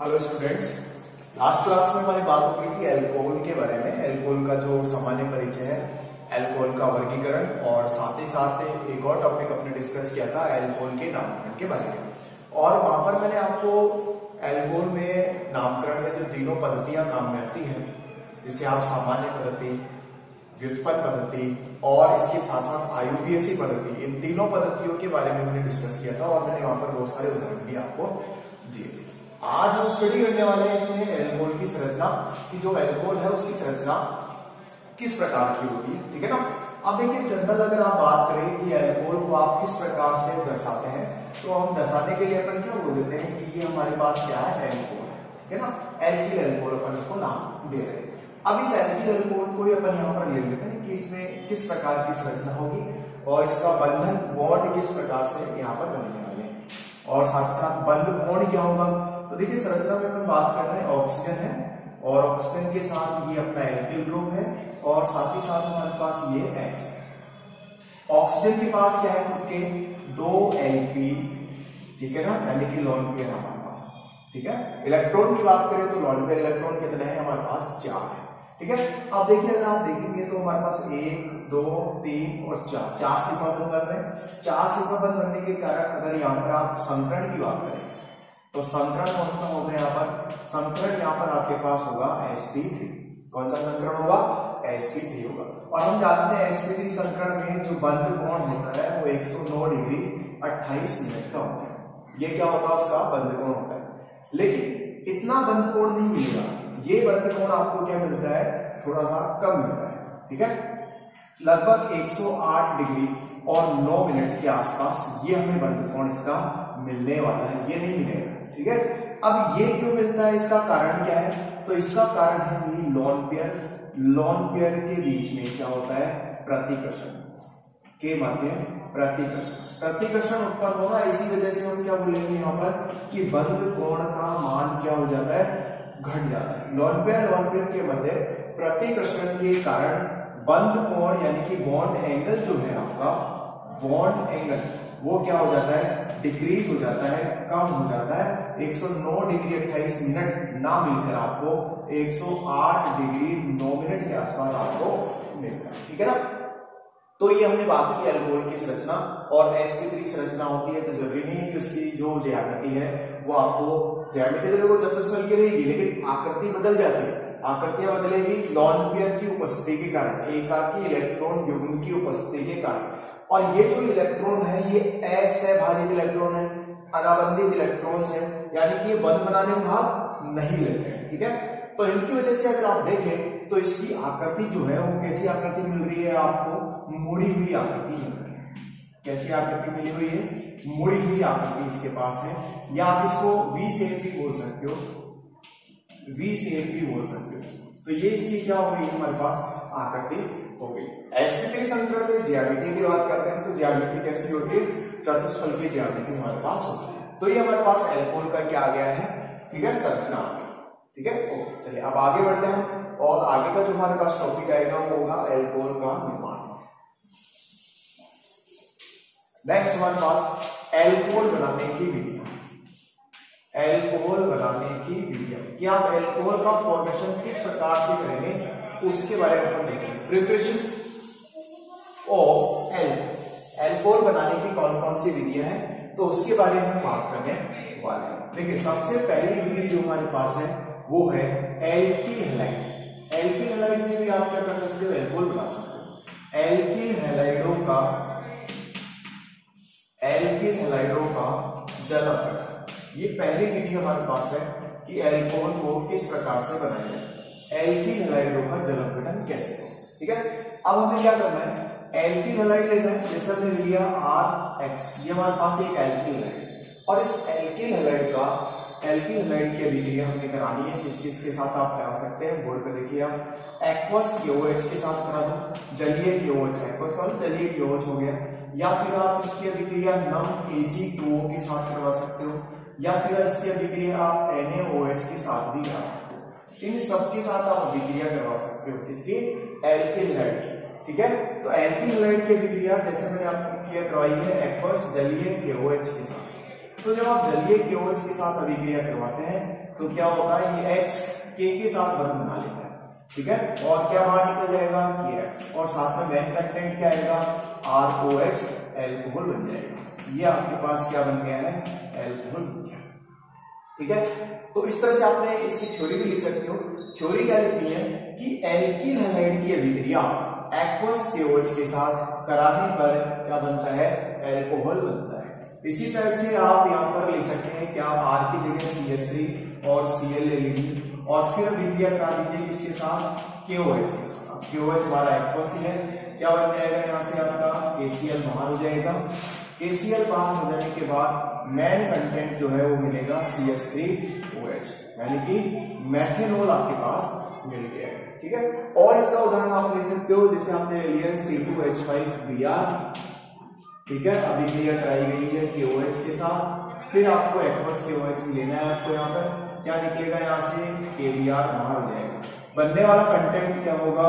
Hello students, last class में हमारी बात हो गई थी अल्कोहल के बारे में। अल्कोहल का जो सामान्य परिचय है, अल्कोहल का वर्गीकरण और साथ ही साथ एक और टॉपिक अपने डिस्कस किया था अल्कोहल के नामकरण के बारे में। और वहां पर मैंने आपको अल्कोहल में नामकरण में जो तीनों पद्धतियां काम में आती है, जिसे आप सामान्य पद्धति, व्युत्पन्न पद्धति और इसके साथ साथ आयुपीएसी पद्धति, इन तीनों पद्धतियों के बारे में हमने डिस्कस किया था और मैंने वहां पर बहुत सारे उदाहरण भी आपको दिए। आज हम स्टडी करने वाले हैं इसमें अल्कोहल की संरचना, कि जो अल्कोहल है उसकी संरचना किस प्रकार की होती है। ठीक है ना। अब देखिए, जनरल अगर आप बात करें कि अल्कोहल को आप किस प्रकार से दर्शाते हैं, तो हम दर्शाने के लिए अपन क्या बोल देते हैं कि ये हमारे पास क्या है, अल्कोहल है। ठीक है ना। एल्किल अल्कोहल अपन इसको नाम दे रहे हैं। अब इस एल्किल अल्कोहल को ही अपन यहाँ पर ले लेते हैं कि इसमें किस प्रकार की संरचना होगी और इसका बंधन बॉन्ड किस प्रकार से यहाँ पर बनने वाले हैं, और साथ साथ बंध कोण क्या होगा। तो देखिए, संरचना में अपन बात कर रहे हैं, ऑक्सीजन है और ऑक्सीजन के साथ ये अपना एल्किल ग्रुप है और साथ ही साथ हमारे पास ये H है। ऑक्सीजन के पास क्या है, खुद के 2 Lp, ठीक है ना, यानी कि लोन पेयर हमारे पास। ठीक है। इलेक्ट्रॉन की बात करें तो लोन पेयर इलेक्ट्रॉन कितने हैं, हमारे पास 4 है। ठीक है। अब देखिए, अगर आप देखेंगे तो हमारे पास 1, 2, 3 और 4 सिग्मा बंध बन रहे हैं। 4 सिग्मा बंध बनने के कारण अगर यहाँ पर आप संकरण की बात करें तो संकरण कौन सा होगा, यहाँ पर संकरण यहाँ पर आपके पास होगा sp3। कौन सा संकरण होगा, sp3 होगा। और हम जानते हैं sp3 संकरण में जो बंध कोण होता है वो 109 डिग्री 28 मिनट का होता है। ये क्या होता है, उसका बंध कोण होता है। लेकिन इतना बंध कोण नहीं मिलेगा, ये बंध कोण आपको क्या मिलता है, थोड़ा सा कम मिलता है। ठीक है। लगभग 108 डिग्री और 9 मिनट के आसपास ये हमें बंध कोण इसका मिलने वाला है, ये नहीं मिलेगा। ठीक है। अब ये क्यों मिलता है, इसका कारण क्या है, तो इसका कारण है ये लोन पेयर। लोन पेयर के बीच में क्या होता है, प्रतिकर्षण के मध्य प्रतिकर्षण उत्पन्न होगा। इसी वजह से हम क्या बोलेंगे यहाँ पर कि बंध कोण का मान क्या हो जाता है, घट जाता है। लोन पेयर के मध्य प्रतिकर्षण के कारण बंध कोण यानी कि बॉन्ड एंगल जो है आपका, बॉन्ड एंगल वो क्या हो जाता है, डिक्रीज हो जाता है, कम हो जाता है। 109 डिग्री 28 मिनट ना मिलकर आपको 108 डिग्री 9 मिनट के आसपास आपको मिलता है। ठीक है ना। तो ये हमने बात की अल्कोहल की संरचना, और sp3 संरचना होती है तो जरूरी नहीं है कि उसकी जो ज्यामिति है वो आपको, ज्यामिति तो देखो चतुष्फल की रहेगी लेकिन आकृति बदल जाती है। आकृतियां बदलेगी लोन पेयर की उपस्थिति के कारण, एकाकी इलेक्ट्रॉन युग्म की उपस्थिति के कारण। और ये जो इलेक्ट्रॉन है ये असहभाजित इलेक्ट्रॉन है, अनाबंधित इलेक्ट्रॉन्स है, यानी कि ये बंध बनाने में भाग नहीं लेते हैं। ठीक है। तो इनकी वजह से अगर आप देखें तो इसकी आकृति जो है वो कैसी आकृति मिल रही है आपको, मुड़ी हुई आकृति मिल रही है। कैसी आकृति मिली हुई है, मुड़ी हुई आकृति इसके पास है, या आप इसको वी शेप भी बोल सकते हो, वी शेप भी बोल सकते हो। तो ये इसकी क्या हो गई, हमारे पास आकृति हो गई। sp3 संकरण में ज्यामिति की बात करते हैं तो ज्यामिति कैसी होती है, चतुष्फल की ज्यामिति हमारे पास होती है। तो ये हमारे पास अल्कोहल का क्या आ गया है, ठीक है, संरचना आ गई। ठीक है। ओके, चलिए अब आगे बढ़ते हैं और आगे का जो हमारे पास टॉपिक आएगा वो होगा अल्कोहल का निर्माण। नेक्स्ट हमारे पास अल्कोहल बनाने की विधियां, अल्कोहल बनाने की विधियां, कि आप अल्कोहल का फॉर्मेशन किस प्रकार से करेंगे उसके बारे में हम देखेंगे। प्रिपरेशन ऑफ अल्कोहल बनाने की कौन कौन सी विधियां हैं, तो उसके बारे में हम बात करने वाले हैं। देखिए, सबसे पहली विधि जो हमारे पास है वो है एल्किल हैलाइड। एल्किल हैलाइड से भी आप क्या कर सकते हो, अल्कोहल बना सकते हो। एल्किल हैलाइडों का जल अपघटन, ये पहली विधि हमारे पास है कि अल्कोहल को किस प्रकार से बनाया जाए, एल्किल हैलाइडों का जल अपघटन कैसे हो। ठीक है। अब हमें क्या करना है, एल्किल हैलाइड लेना है। जैसे हमने लिया RH, ये हमारे पास एक एल्किल हैलाइड, और इस एल्किल हैलाइड की अभिक्रिया हमने करानी है। किसके साथ आप करा सकते हैं, बोर्ड पे देखिए आप, एक्वस KOH के साथ करा दो, जलीय KOH, एक्वस का जलीय KOH हो गया, या फिर आप इसकी अभिक्रिया नम Ag2O के साथ करवा सकते हो, या फिर इसकी अभिक्रिया आप NaOH के साथ भी करा सकते हो। इन सबके साथ आप अभिक्रिया करवा सकते हो, किसकी, एल्किल हैलाइड की। ठीक है। तो एल्किल हैलाइड की अभिक्रिया जैसे मैंने आपको क्लियर करवाई है, एक्वस जलीय KOH के साथ। तो जब आप जलीय KOH के साथ अभिक्रिया करवाते हैं तो क्या होता है, ये X K के साथ बंध बना लेता है, ठीक है, और क्या बाहर निकल जाएगा KX, और साथ में मेन कंटेंट क्या आएगा ROH, एल्कोहल बन जाएगा। ये आपके पास क्या बन गया है, एल्कोहल बन गया, ठीक है। तो इस तरह से आपने इसकी थ्योरी भी लिख सकते हो। थ्योरी क्या लिखनी है कि एल्किल हैलाइड की अभिक्रिया एक्वस KOH के साथ कराने पर क्या बनता है, एल्कोहल बनता है। इसी टाइप से आप यहाँ पर लिख सकते हैं कि आप R की जगह CH3 और Cl ले लीजिए और फिर अभिक्रिया करा दीजिए किसके साथ, KOH के साथ। KOH हमारा एक्वस ही है, क्या बन जाएगा यहाँ से आपका KCl बाहर हो जाएगा। KCl बाहर हो जाने के बाद मेन कंटेंट जो है वो मिलेगा CH3OH, यानी कि मैथेनॉल आपके पास मिल गया है, ठीक है। और इसका उदाहरण आप ले सकते हो, जैसे आपने लिया C2H5Br, ठीक है, अभिक्रिया कराई गई है KOH के साथ, फिर आपको एक्वस KOH लेना है। आपको यहाँ पर क्या निकलेगा, यहाँ से KBr बाहर हो जाएगा। बनने वाला कंटेंट क्या होगा,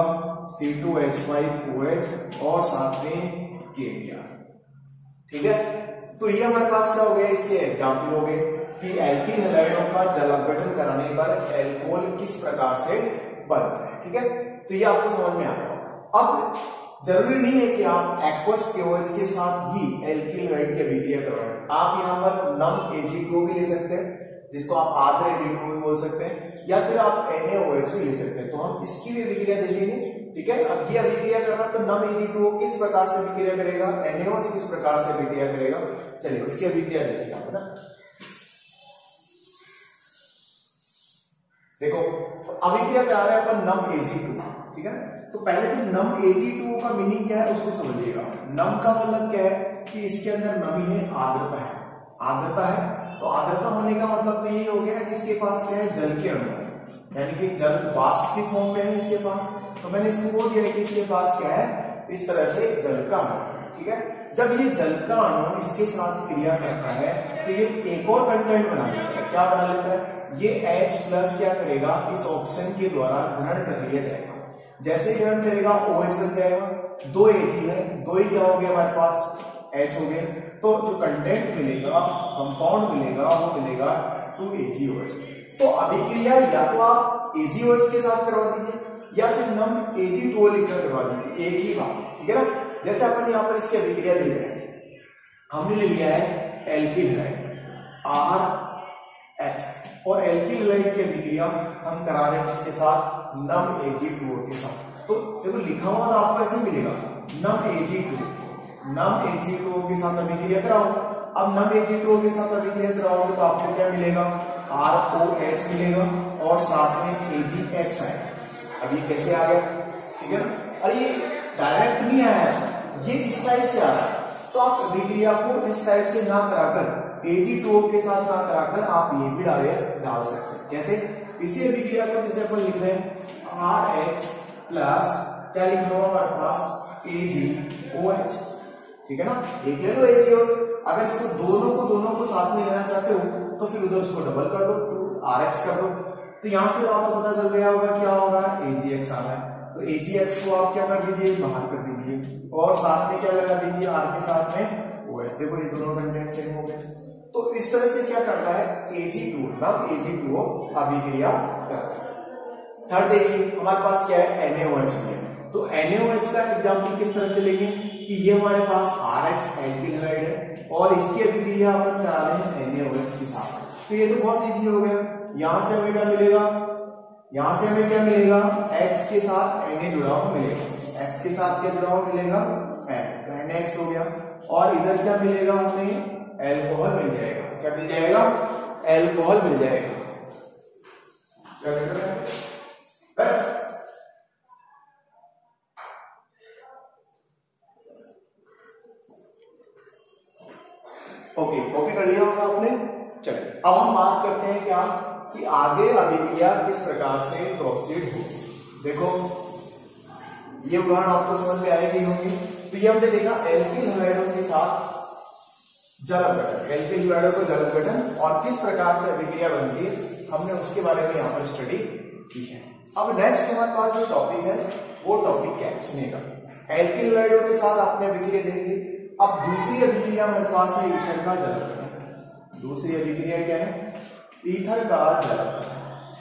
C2H5OH और साथ में KBr, ठीक है। तो ये हमारे पास क्या हो गया, इसके एग्जाम्पल हो गए कि एल्किल हैलाइडों का जल अपघटन कराने पर एल्कोहल किस प्रकार से बनता है, ठीक है। तो ये आपको समझ में आ गया। अब जरूरी नहीं है कि आप एक्वस KOH के साथ ही एल्किल हैलाइड की अभिक्रिया करवाएं। आप यहाँ पर नम Ag2O भी ले सकते हैं, जिसको आप आर्द्र Ag2O भी बोल सकते हैं, या फिर आप NaOH भी ले सकते हैं। तो हम इसकी भी अभिक्रिया देखेंगे, ठीक है। अब ये अभिक्रिया कर रहा है तो नम Ag2O किस प्रकार से अभिक्रिया करेगा, NaOH किस प्रकार से अभिक्रिया करेगा, चलिए उसकी अभिक्रिया देखिए आप, है ना। देखो अभिक्रिया करा रहे हैं अपन नम Ag2O, ठीक है। तो पहले तो नम Ag2O का मीनिंग क्या है उसको समझिएगा। नम का मतलब क्या है कि इसके अंदर नमी है, आर्द्रता है, आर्द्रता है। तो आर्द्रता होने का मतलब तो ये हो गया कि इसके पास क्या है, जल के अणु है, यानी कि जल वाष्प की फॉर्म में है इसके पास। तो मैंने इसको बोल दिया कि इसके पास क्या है, इस तरह से जल का अणु है, ठीक है। जब ये जल का अणु इसके साथ क्रिया करता है तो ये एक और कंटेंट बना लेता है। क्या बना लेता है, ये H+ क्या करेगा, इस ऑक्सीजन के द्वारा ग्रहण कर लिया जाएगा। जैसे ग्रहण करेगा OH बन जाएगा, 2 Ag है, 2 ही क्या हो गया हमारे पास, H हो गया। तो जो कंटेंट मिलेगा, कंपाउंड मिलेगा, वो मिलेगा 2AgOH। तो अभिक्रिया या तो आप AgOH के साथ करवा दीजिए या फिर नम Ag2O लिखकर करवा दीजिए, एक ही बात, ठीक है ना। जैसे अपन यहाँ पर इसकी अभिक्रिया देख रहे हैं, हमने ले लिया है एल्किल हैलाइड RX, और एल्किल हैलाइड की अभिक्रिया हम करा रहे हैं किसके साथ, नम Ag2O के साथ। तो देखो लिखा हुआ तो आपको ऐसे मिलेगा नम Ag2O, नम Ag2O के साथ अभिक्रिया कराओ। अब नम Ag2O के साथ अभिक्रिया कराओगे तो आपको क्या मिलेगा, ROH मिलेगा और साथ में AgX आएगा। अब ये कैसे आ गया, ठीक है ना। और ये डायरेक्ट नहीं आया, ये इस टाइप से आ रहा है। तो आप अभिक्रिया को इस टाइप से ना कराकर, Ag2O के साथ ना कराकर आप ये भी डाल सकते हैं। कैसे, इसी अभिक्रिया को जैसे अपन लिख रहे हैं RX प्लस क्या लिखा हुआ हमारे पास AgOH, ठीक है ना। एक ले लो AgOH, अगर इसको दोनों को साथ में लेना चाहते हो तो फिर उधर उसको डबल कर दो, 2RX कर दो। तो यहां से आपको पता चल गया होगा क्या होगा, AgX आ रहा है। तो AgX को आप क्या कर दीजिए, बाहर कर दीजिए और साथ में क्या लगा दीजिए, R के साथ में OH। देखो ये दोनों कंटेंट सेम हो गए। तो इस तरह से क्या करता है, Ag2O, नम Ag2O अभिक्रिया करता है। थर्ड देखिए हमारे पास क्या है, NaOH है। तो NaOH का एग्जांपल किस तरह से लेंगे कि ये हमारे पास RX एल्किल हैलाइड है और इसकी अभिक्रिया अपन करा रहे हैं NaOH के साथ। तो ये तो बहुत इजी हो गया। यहां से हमें क्या मिलेगा, यहां से हमें क्या मिलेगा, X के साथ Na जुड़ा हुआ मिलेगा, X के साथ क्या जुड़ा हुआ मिलेगा, N, तो NaX हो गया। और इधर क्या मिलेगा, हमें एल्कोहल मिल जाएगा। क्या मिल जाएगा, एल्कोहल मिल जाएगा। क्या कर रहे हैं, ओके कर लिया होगा आपने। चलिए अब हम बात करते हैं क्या कि आगे अभिक्रिया किस प्रकार से प्रोसीड होगी। देखो ये उदाहरण आपको समझ में आएगी होंगी। तो ये हमने देखा एल्किल हैलाइडों के साथ जल अपघटन, एल्किल हैलाइडों को जल अपघटन और किस प्रकार से अभिक्रिया बनती है, हमने उसके बारे में यहाँ पर स्टडी की है। अब नेक्स्ट हमारे पास जो टॉपिक है वो टॉपिक क्या है सुनिएगा। एल्किल हैलाइडों के साथ आपने अभिक्रिया देख ली। अब दूसरी अभिक्रिया मेरे पास है ईथर का जल अपघटन। दूसरी अभिक्रिया क्या है, ईथर का जल अपघटन।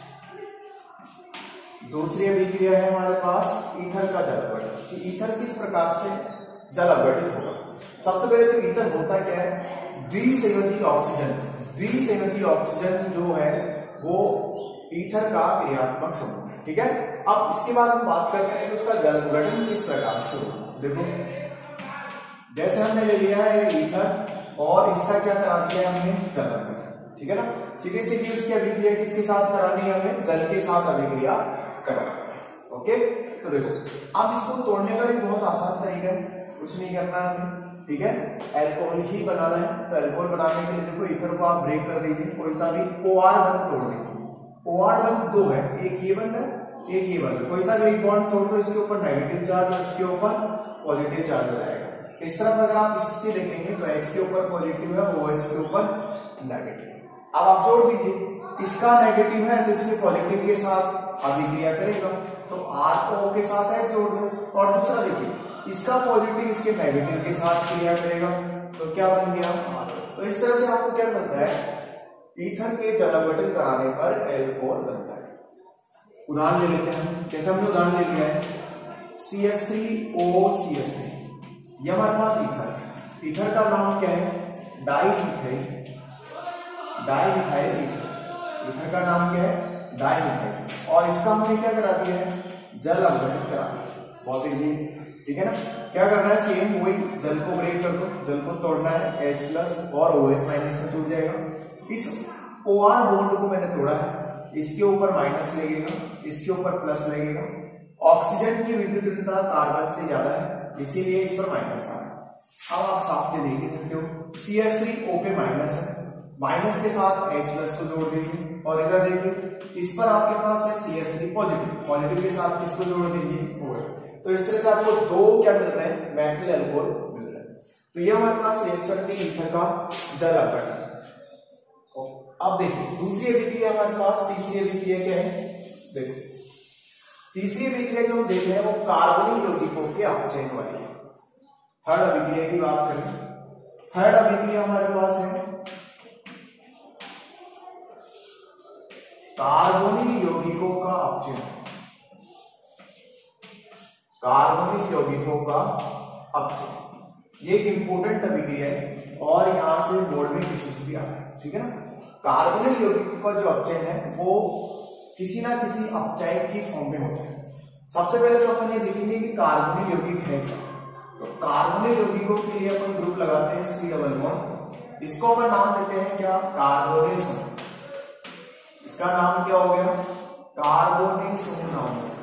दूसरी अभिक्रिया है हमारे पास ईथर का जल अपघटन। ईथर किस प्रकार से जल अपघटित होगा? सबसे पहले तो ईथर होता क्या है, द्विसंयोजी ऑक्सीजन। द्विसंयोजी ऑक्सीजन जो है वो ईथर का क्रियात्मक समूह है, ठीक है। अब इसके बाद हम बात करते हैं कि उसका जल अपघटन किस प्रकार से होगा। देखो जैसे हमने ले लिया है ईथर और इसका क्या करा दिया है हमने, जल अपघटन, ठीक है ना। सीधी सीधी उसकी अभिक्रिया किसके साथ करानी है हमें, जल के साथ अभिक्रिया करानी है। ओके, तो देखो अब इसको तोड़ने का भी बहुत आसान तरीका है, कुछ नहीं करना है हमें, ठीक है। एल्कोहल ही बनाना है, तो एल्कोहल बनाने के लिए देखो ईथर को आप ब्रेक कर दीजिए, कोई सा भी OR बंद तोड़ दीजिए। OR बंद दो है, एक ये बंद है, एक ये बंद है, कोई सा भी एक बॉन्ड तोड़ दो, इसके ऊपर नेगेटिव चार्ज और इसके ऊपर पॉजिटिव चार्ज हो जाएगा। इस तरफ अगर आप इससे देखेंगे तो H के ऊपर पॉजिटिव है, OH के ऊपर नेगेटिव। अब आप जोड़ दीजिए, इसका नेगेटिव है तो इसके पॉजिटिव के साथ अभिक्रिया करेगा, तो R को O के साथ H जोड़ दो, और दूसरा देखिए इसका पॉजिटिव इसके नेगेटिव के साथ क्रिया करेगा, तो क्या बन गया R। तो इस तरह से आपको क्या बनता है, ईथर के जल अपघटन कराने पर एल्कोहल बनता है। उदाहरण ले लेते हैं, जैसे हमने उदाहरण ले लिया है CH3OCH3, ये हमारे पास ईथर है। ईथर का नाम क्या है, डाईमिथाइल ईथर। ईथर का नाम क्या है, डाईमिथाइल, और इसका हमने क्या करा दिया है, जल अपघटन करा दिया। बहुत इजी, ठीक है ना। क्या करना है, सेम वही, जल को ब्रेक कर दो, जल को तोड़ना है, H प्लस और OH माइनस में टूट जाएगा। इस OR बॉन्ड को मैंने तोड़ा है, इसके ऊपर माइनस लगेगा, इसके ऊपर प्लस लगेगा। ऑक्सीजन की विद्युतीयता कार्बन से ज्यादा है, इसीलिए इस पर माइनस आ रहा है। अब आप साफ में देख ही सकते हो, CH3O पे माइनस है, माइनस के साथ H प्लस को जोड़ दीजिए, और इधर देखिए इस पर आपके पास है CH3 पॉजिटिव, पॉजिटिव के साथ किसको जोड़ दीजिए, OH। तो इस तरह से आपको दो क्या मिल रहे हैं, मैथिल अल्कोहल मिल रहे हैं। तो ये हमारे पास रिएक्शन थी ईथर का जल अपघटन। अब देखिए दूसरी अभिक्रिया हमारे पास, तीसरी अभिक्रिया क्या है, देखो तीसरी अभिक्रिया जो हम देख रहे हैं वो कार्बोनिल यौगिकों के अपचयन वाली है। थर्ड अभिक्रिया की बात करें, थर्ड अभिक्रिया हमारे पास है कार्बोनिल यौगिकों का अपचयन। कार्बोनिल यौगिकों का अपचयन ये एक इंपोर्टेंट अभिक्रिया है, और यहां से बोर्ड में क्वेश्चंस भी आते हैं, ठीक है ना। कार्बोनिल यौगिकों का जो अपचयन है वो किसी ना किसी अपचायक की फॉर्म में होता है। सबसे पहले तो अपन ये देखेंगे कि कार्बोनिल यौगिक है क्या। तो कार्बोनिल यौगिकों के लिए अपन ग्रुप लगाते हैं C डबल बॉन्ड, इसको अपन नाम देते हैं क्या, कार्बोनिल समूह। इसका नाम क्या हो गया, कार्बोनिल समूह नाम हो गया।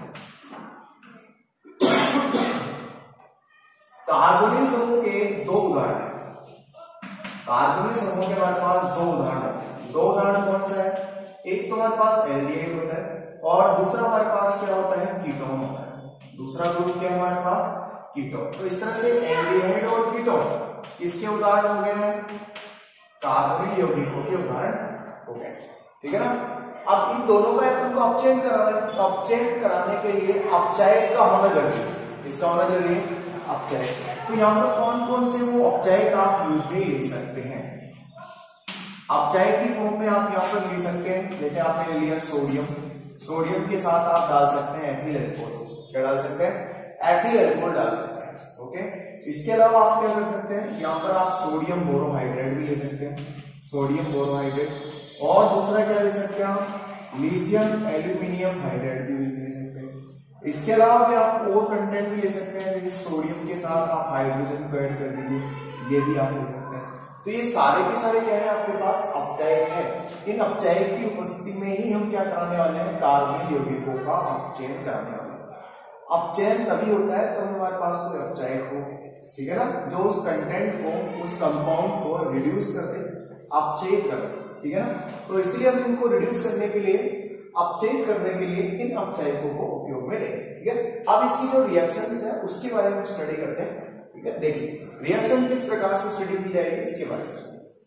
कार्बोनिल समूह के दो उदाहरण हैं, कार्बोनिल समूह के हमारे पास दो उदाहरण होते हैं। दो उदाहरण कौन सा है, एक तो हमारे पास एल्डिहाइड होता है, और दूसरा हमारे पास क्या होता है, कीटोन होता है। दूसरा ग्रुप क्या है हमारे पास, कीटोन। तो इस तरह से एल्डिहाइड और कीटोन किसके उदाहरण हो गए हैं, कार्बोनिल यौगिकों के उदाहरण हो गए, ठीक है ना। अब इन दोनों का हमको अपचयन कराना है, तो अपचयन कराने के लिए अपचायक का होना जरूरी है। इसका होना जरूरी है अपचायक। तो यहाँ पर कौन कौन से वो अपचायक आप यूज में ले सकते हैं, अपचायक की फॉर्म में आप यहाँ पर ले सकते हैं। जैसे आपने ले लिया सोडियम, सोडियम के साथ आप डाल सकते हैं एथिल अल्कोहल। क्या डाल सकते हैं, एथिल अल्कोहल डाल सकते हैं, ओके। इसके अलावा आप क्या कर सकते हैं, यहाँ पर आप सोडियम बोरोहाइड्रेट भी ले सकते हैं, सोडियम बोरोहाइड्रेट। और दूसरा क्या ले सकते हैं आप, लिथियम एल्यूमिनियम हाइड्रेट भी ले सकते हैं। इसके अलावा भी आप और कंटेंट भी ले सकते हैं, जैसे सोडियम के साथ आप हाइड्रोजन को ऐड कर दीजिए, ये भी आप ले सकते हैं। तो ये सारे के सारे क्या है, आपके पास अपचायक है। इन अपचायक की उपस्थिति में ही हम क्या कराने वाले हैं, कार्बोनिल यौगिकों का अपचयन कराने वाले हैं। अपचयन तभी होता है जब हमारे पास कोई अपचायक हो, ठीक है ना, जो उस कंटेंट को, उस कंपाउंड को रिड्यूस कर दे, अपचयित कर दे, ठीक है ना। तो इसलिए हम इनको रिड्यूस करने के लिए, अपचयित करने के लिए इन अपचायकों को उपयोग में लेंगे, ठीक है। अब इसकी जो रिएक्शंस है उसके बारे में स्टडी करते हैं, ठीक है। देखिए रिएक्शन किस प्रकार से स्टडी की जाएगी इसके बारे में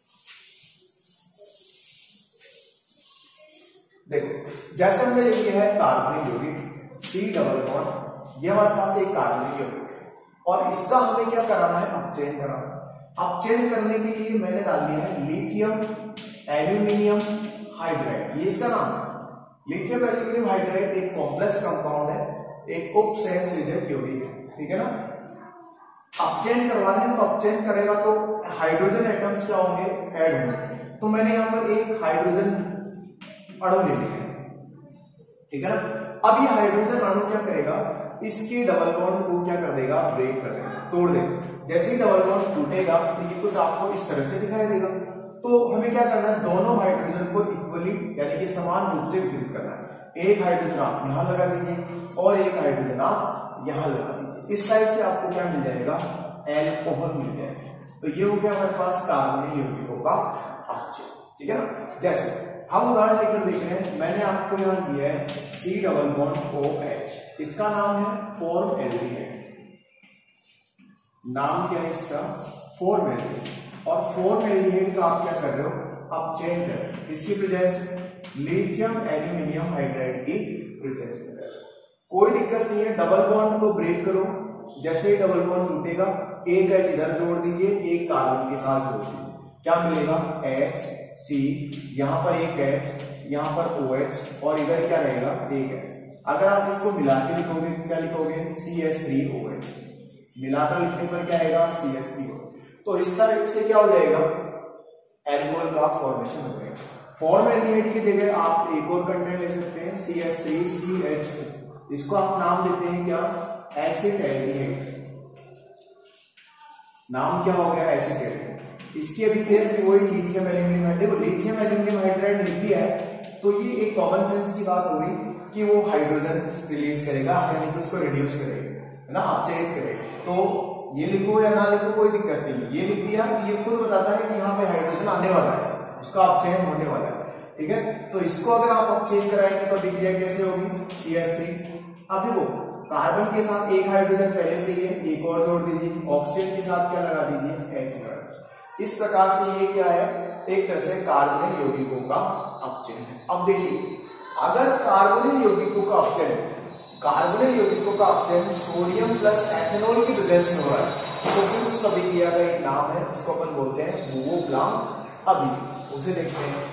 देखो। जैसे हमने ले लिया है कार्बोनिल यौगिक C डबल बॉन्ड, ये हमारे पास एक कार्बोनिल यौगिक है, और इसका हमें क्या कराना है, अपचयन कराना। अपचयन करने के लिए मैंने डाल दिया है लिथियम एल्यूमिनियम हाइड्राइड, ये इसका नाम है। लिथियम एल्यूमिनियम हाइड्राइड एक कॉम्प्लेक्स कंपाउंड है, एक उपसंयोजक यौगिक है, ठीक है ना। अपचयन करवाना है तो अपचयन करेगा तो हाइड्रोजन एटम्स क्या होंगे, ऐड होंगे। तो मैंने यहां पर एक हाइड्रोजन अणु ले लिया, ठीक है ना। अब ये हाइड्रोजन अणु क्या करेगा, इसके डबल बॉन्ड को क्या कर देगा, ब्रेक कर देगा, तोड़ देगा। जैसे ही डबल बॉन्ड टूटेगा तो ये कुछ आपको इस तरह से दिखाई देगा। तो हमें क्या करना है, दोनों हाइड्रोजन को इक्वली यानी कि समान रूप से वितरित करना है। एक हाइड्रोजन आप यहां लगा दीजिए और एक हाइड्रोजन आप यहां लगा दीजिए। इस टाइप से आपको क्या मिल जाएगा, एल्कोहल मिल जाएगा। तो ये हो गया हमारे पास कार्बनिक यौगिकों का अपचयन, ठीक है ना। जैसे हम उदाहरण लेकर देख रहे हैं, मैंने आपको यहां दिया है C डबल बॉन्ड OH, इसका नाम है फॉर्मएल्डिहाइड। नाम क्या है इसका, फॉर्मएल्डिहाइड। और फॉर्मएल्डिहाइड का आप क्या कर रहे हो, अपचयन कर रहे हो। इसकी प्रेजेंस में लिथियम एल्यूमिनियम हाइड्राइड की प्रेजेंस में कर रहे हो। कोई दिक्कत नहीं है, डबल बॉन्ड को ब्रेक करो। जैसे ही डबल बॉन्ड टूटेगा एक H इधर जोड़ दीजिए, एक कार्बन के साथ जोड़ दीजिए, क्या मिलेगा, HC, यहां पर एक H, यहां पर OH और इधर क्या रहेगा, एक H। अगर आप इसको मिला के लिखोगे तो क्या लिखोगे, CS3OH। मिलाकर लिखने पर क्या आएगा, CS3OH। तो इस तरह से क्या हो जाएगा, एल्कोहल का फॉर्मेशन हो जाएगा। फॉर्मएल्डिहाइड की जगह आप एक और कंटेंट ले सकते हैं, CS3CH2। इसको आप नाम देते हैं क्या, एसिटएल्डिहाइड। नाम क्या हो गया, एसिटएल्डिहाइड। इसकी अभिक्रिया वही लिथियम एल्यूमिनियम हाइड्राइड। देखो लिथियम एल्यूमिनियम हाइड्राइड लिख दिया है तो ये एक कॉमन सेंस की बात हुई कि वो हाइड्रोजन रिलीज करेगा, यानी कि उसको रिड्यूस करेगा, है ना, अपचयित करेगा। तो ये लिखो या ना लिखो कोई दिक्कत नहीं, ये लिख दिया, ये खुद बताता है कि यहाँ पे हाइड्रोजन आने वाला है, उसका अपचयन होने वाला है, ठीक है। तो इसको अगर आप अपचयन कराएंगे तो अभिक्रिया कैसे होगी, CS3। अब देखो कार्बन के साथ एक हाइड्रोजन पहले से ही है, एक और जोड़ दीजिए, ऑक्सीजन के साथ क्या लगा दीजिए, H लगा। इस प्रकार से ये क्या है, एक तरह से कार्बनिक यौगिकों का अपचयन है। अब देखिए अगर कार्बनिक यौगिकों का अपचयन, कार्बनिक यौगिकों का अपचयन सोडियम प्लस एथेनॉल की प्रेजेंस में हो रहा है तो फिर उस अभिक्रिया का एक नाम है, उसको अपन बोलते हैं बुओ-ब्लांक अभिक्रिया। उसे देखते हैं।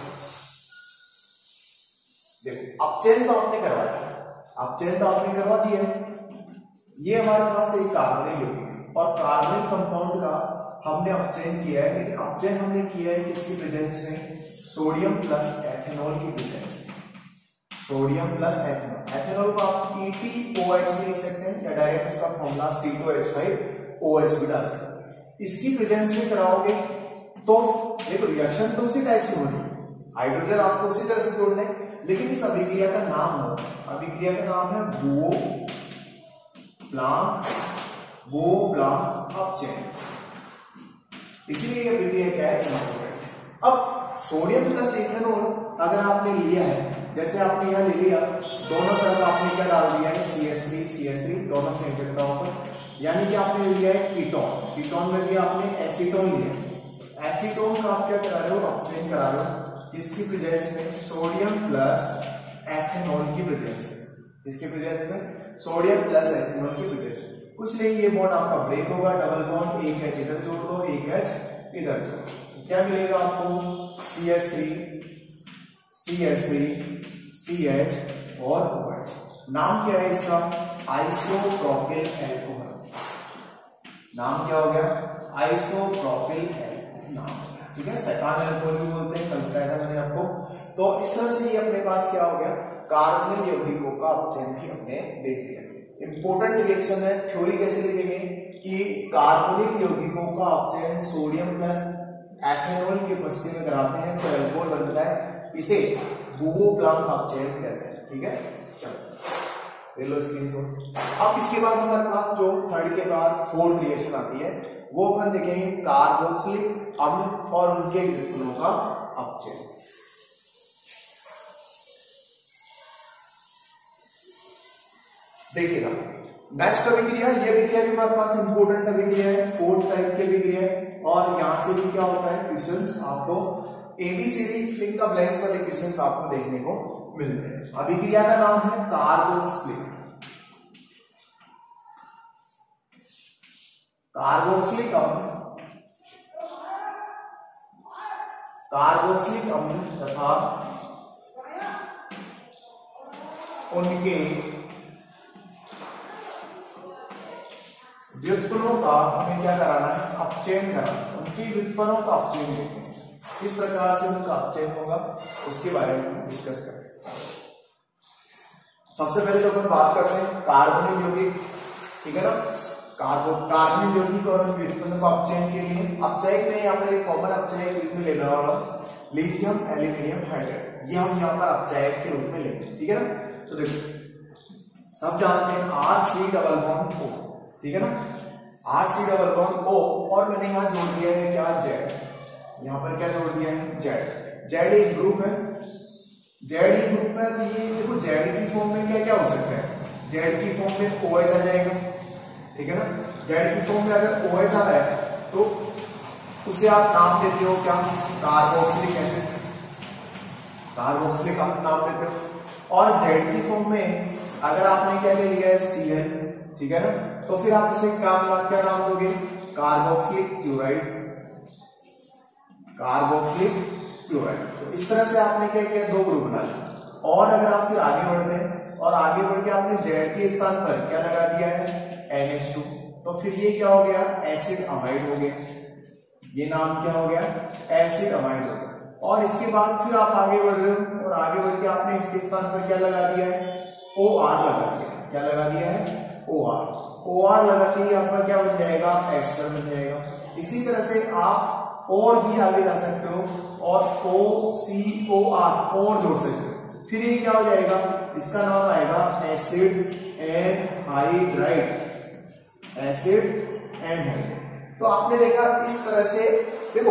देखो अपचयन तो आपने करवाया, अपचयन तो आपने करवा दिया है। ये हमारे पास एक कार्बनिक यौगिक है और कार्बनिक कंपाउंड का हमने अपचयन किया है, लेकिन अपचयन हमने किया है किसकी प्रेजेंस में, सोडियम प्लस एथेनॉल की प्रेजेंस में। सोडियम प्लस एथेनॉल, एथेनॉल को आप ETOH भी लिख सकते हैं या डायरेक्ट उसका फॉर्मूला C2H5OH भी डाल सकते हैं। इसकी प्रेजेंस में कराओगे तो देखो रिएक्शन तो उसी टाइप से होनी, हाइड्रोजन आपको उसी तरह से जोड़ने, लेकिन इस अभिक्रिया का नाम होता है, अभिक्रिया का नाम है बुओ-ब्लांक अपचयन। इसीलिए ये अभिक्रिया क्या है, इंपॉर्टेंट। अब सोडियम प्लस इथेनॉल अगर आपने लिया है, जैसे आपने यहां ले लिया, दोनों तरफ आपने क्या डाल दिया है, CS3 दोनों से इफेक्ट पर, यानी कि आपने लिया है कीटोन, कीटोन में भी आपने एसीटोन लिया। एसीटोन का आप क्या करा रहे हो, अपचयन करा रहे हो, इसकी प्रेजेंस में सोडियम प्लस एथेनॉल की प्रेजेंस में, इसके प्रेजेंस में सोडियम प्लस एथेनॉल की प्रेजेंस में कुछ नहीं, ये बॉन्ड आपका ब्रेक होगा, डबल बॉन्ड, एक H इधर जोड़ दो, एक H इधर जोड़ दो, क्या मिलेगा आपको, CS3 CH और OH। नाम क्या है इसका, आइसोप्रोपिल एल्कोहल। नाम क्या हो गया, आइसोप्रोपिल एल्कोहल नाम, ठीक है। सेकान एल्कोहल भी बोलते हैं, कल बताया था मैंने आपको। तो इस तरह से ये अपने पास क्या हो गया, कार्बनिक यौगिकों का अपचयन भी हमने देख लिया। इंपॉर्टेंट रिएक्शन है, थ्योरी कैसे लिखेंगे कि कार्बनिक यौगिकों का अपचयन सोडियम प्लस एथेनॉल की उपस्थिति में कराते हैं तो एल्कोहल बनता है, इसे बुओ-ब्लांक अपचयन कहते हैं, ठीक है। चलो ले लो स्क्रीनशॉट। अब इसके बाद हमारे पास जो थर्ड के बाद फोर्थ रिएक्शन आती है वो अपन देखेंगे कार्बोक्सिलिक अम्ल और उनके व्युत्पन्नों का अपचयन। देखिएगा नेक्स्ट अभिक्रिया, ये अभिक्रिया भी हमारे पास इंपॉर्टेंट अभिक्रिया है, फोर्थ टाइप की अभिक्रिया है और यहां से भी क्या होता है, क्वेश्चंस आपको ABCD फिल द ब्लैंक्स वाले क्वेश्चंस आपको देखने को मिलते हैं। अभिक्रिया का नाम है कार्बोक्सिलिक, कार्बोक्सिलिक अम्ल कार्बोक्सिलिक अम्ल तथा उनके व्युत्पन्नों का हमें क्या कराना है, अपचयन कराना। उनकी व्युत्पन्नों का अपचयन देखते हैं, किस प्रकार से उनका अपचयन होगा उसके बारे में डिस्कस करें। सबसे पहले तो अपन बात करते हैं कार्बोनिल यौगिक, ठीक है ना। कार्बोनिल यौगिक और व्युत्पन्न का अपचयन के लिए अपचयक में यहाँ पर एक कॉमन अपचयक इसमें लेना होगा, लिथियम एल्यूमिनियम हाइड्राइड, ये हम यहाँ पर अपचयक के रूप में लेंगे, ठीक है ना। तो देखो सब जानते हैं RC डबल बॉन्ड O, ठीक है ना, RC डबल बॉन्ड O, और मैंने यहाँ जोड़ दिया है क्या, Z, यहाँ पर क्या जोड़ दिया है, Z एक ग्रुप है, Z एक ग्रुप है। तो ये देखो Z की फॉर्म में क्या क्या हो सकता है, Z की फॉर्म में OH आ जाएगा, ठीक है ना। Z की फॉर्म में अगर OH आ रहा है तो उसे आप नाम देते हो क्या, कार्बोक्सिलिक एसिड, कार्बोक्सिलिक अम्ल नाम देते हो। और Z की फॉर्म में अगर आपने क्या ले लिया है, Cl, ठीक है ना, तो फिर आप उसे क्या नाम दोगे, कार्बोक्सिलिक क्लोराइड, कार्बोक्सिलिक क्लोराइड। तो इस तरह से आपने क्या किया, दो ग्रुप बना लिया। और अगर आप फिर आगे बढ़ते हैं और आगे बढ़ के आपने Z के स्थान पर क्या लगा दिया है, NH2, तो फिर ये क्या हो गया, एसिड अमाइड हो गया, ये नाम क्या हो गया, एसिड अमाइड हो गया। और इसके बाद फिर आप आगे बढ़ रहे हो और आगे बढ़ के आपने इसके स्थान पर क्या लगा दिया है, OR लगा दिया, क्या लगा दिया है, OR लगाते ही आपका क्या बन जाएगा, एस्टर बन जाएगा। इसी तरह से आप और भी आगे जा सकते हो और OCOR और जोड़ सकते हो, फिर ये क्या हो जाएगा, इसका नाम आएगा एसिड एनहाइड्राइड, एसिड एनहाइड्राइड। तो आपने देखा इस तरह से, देखो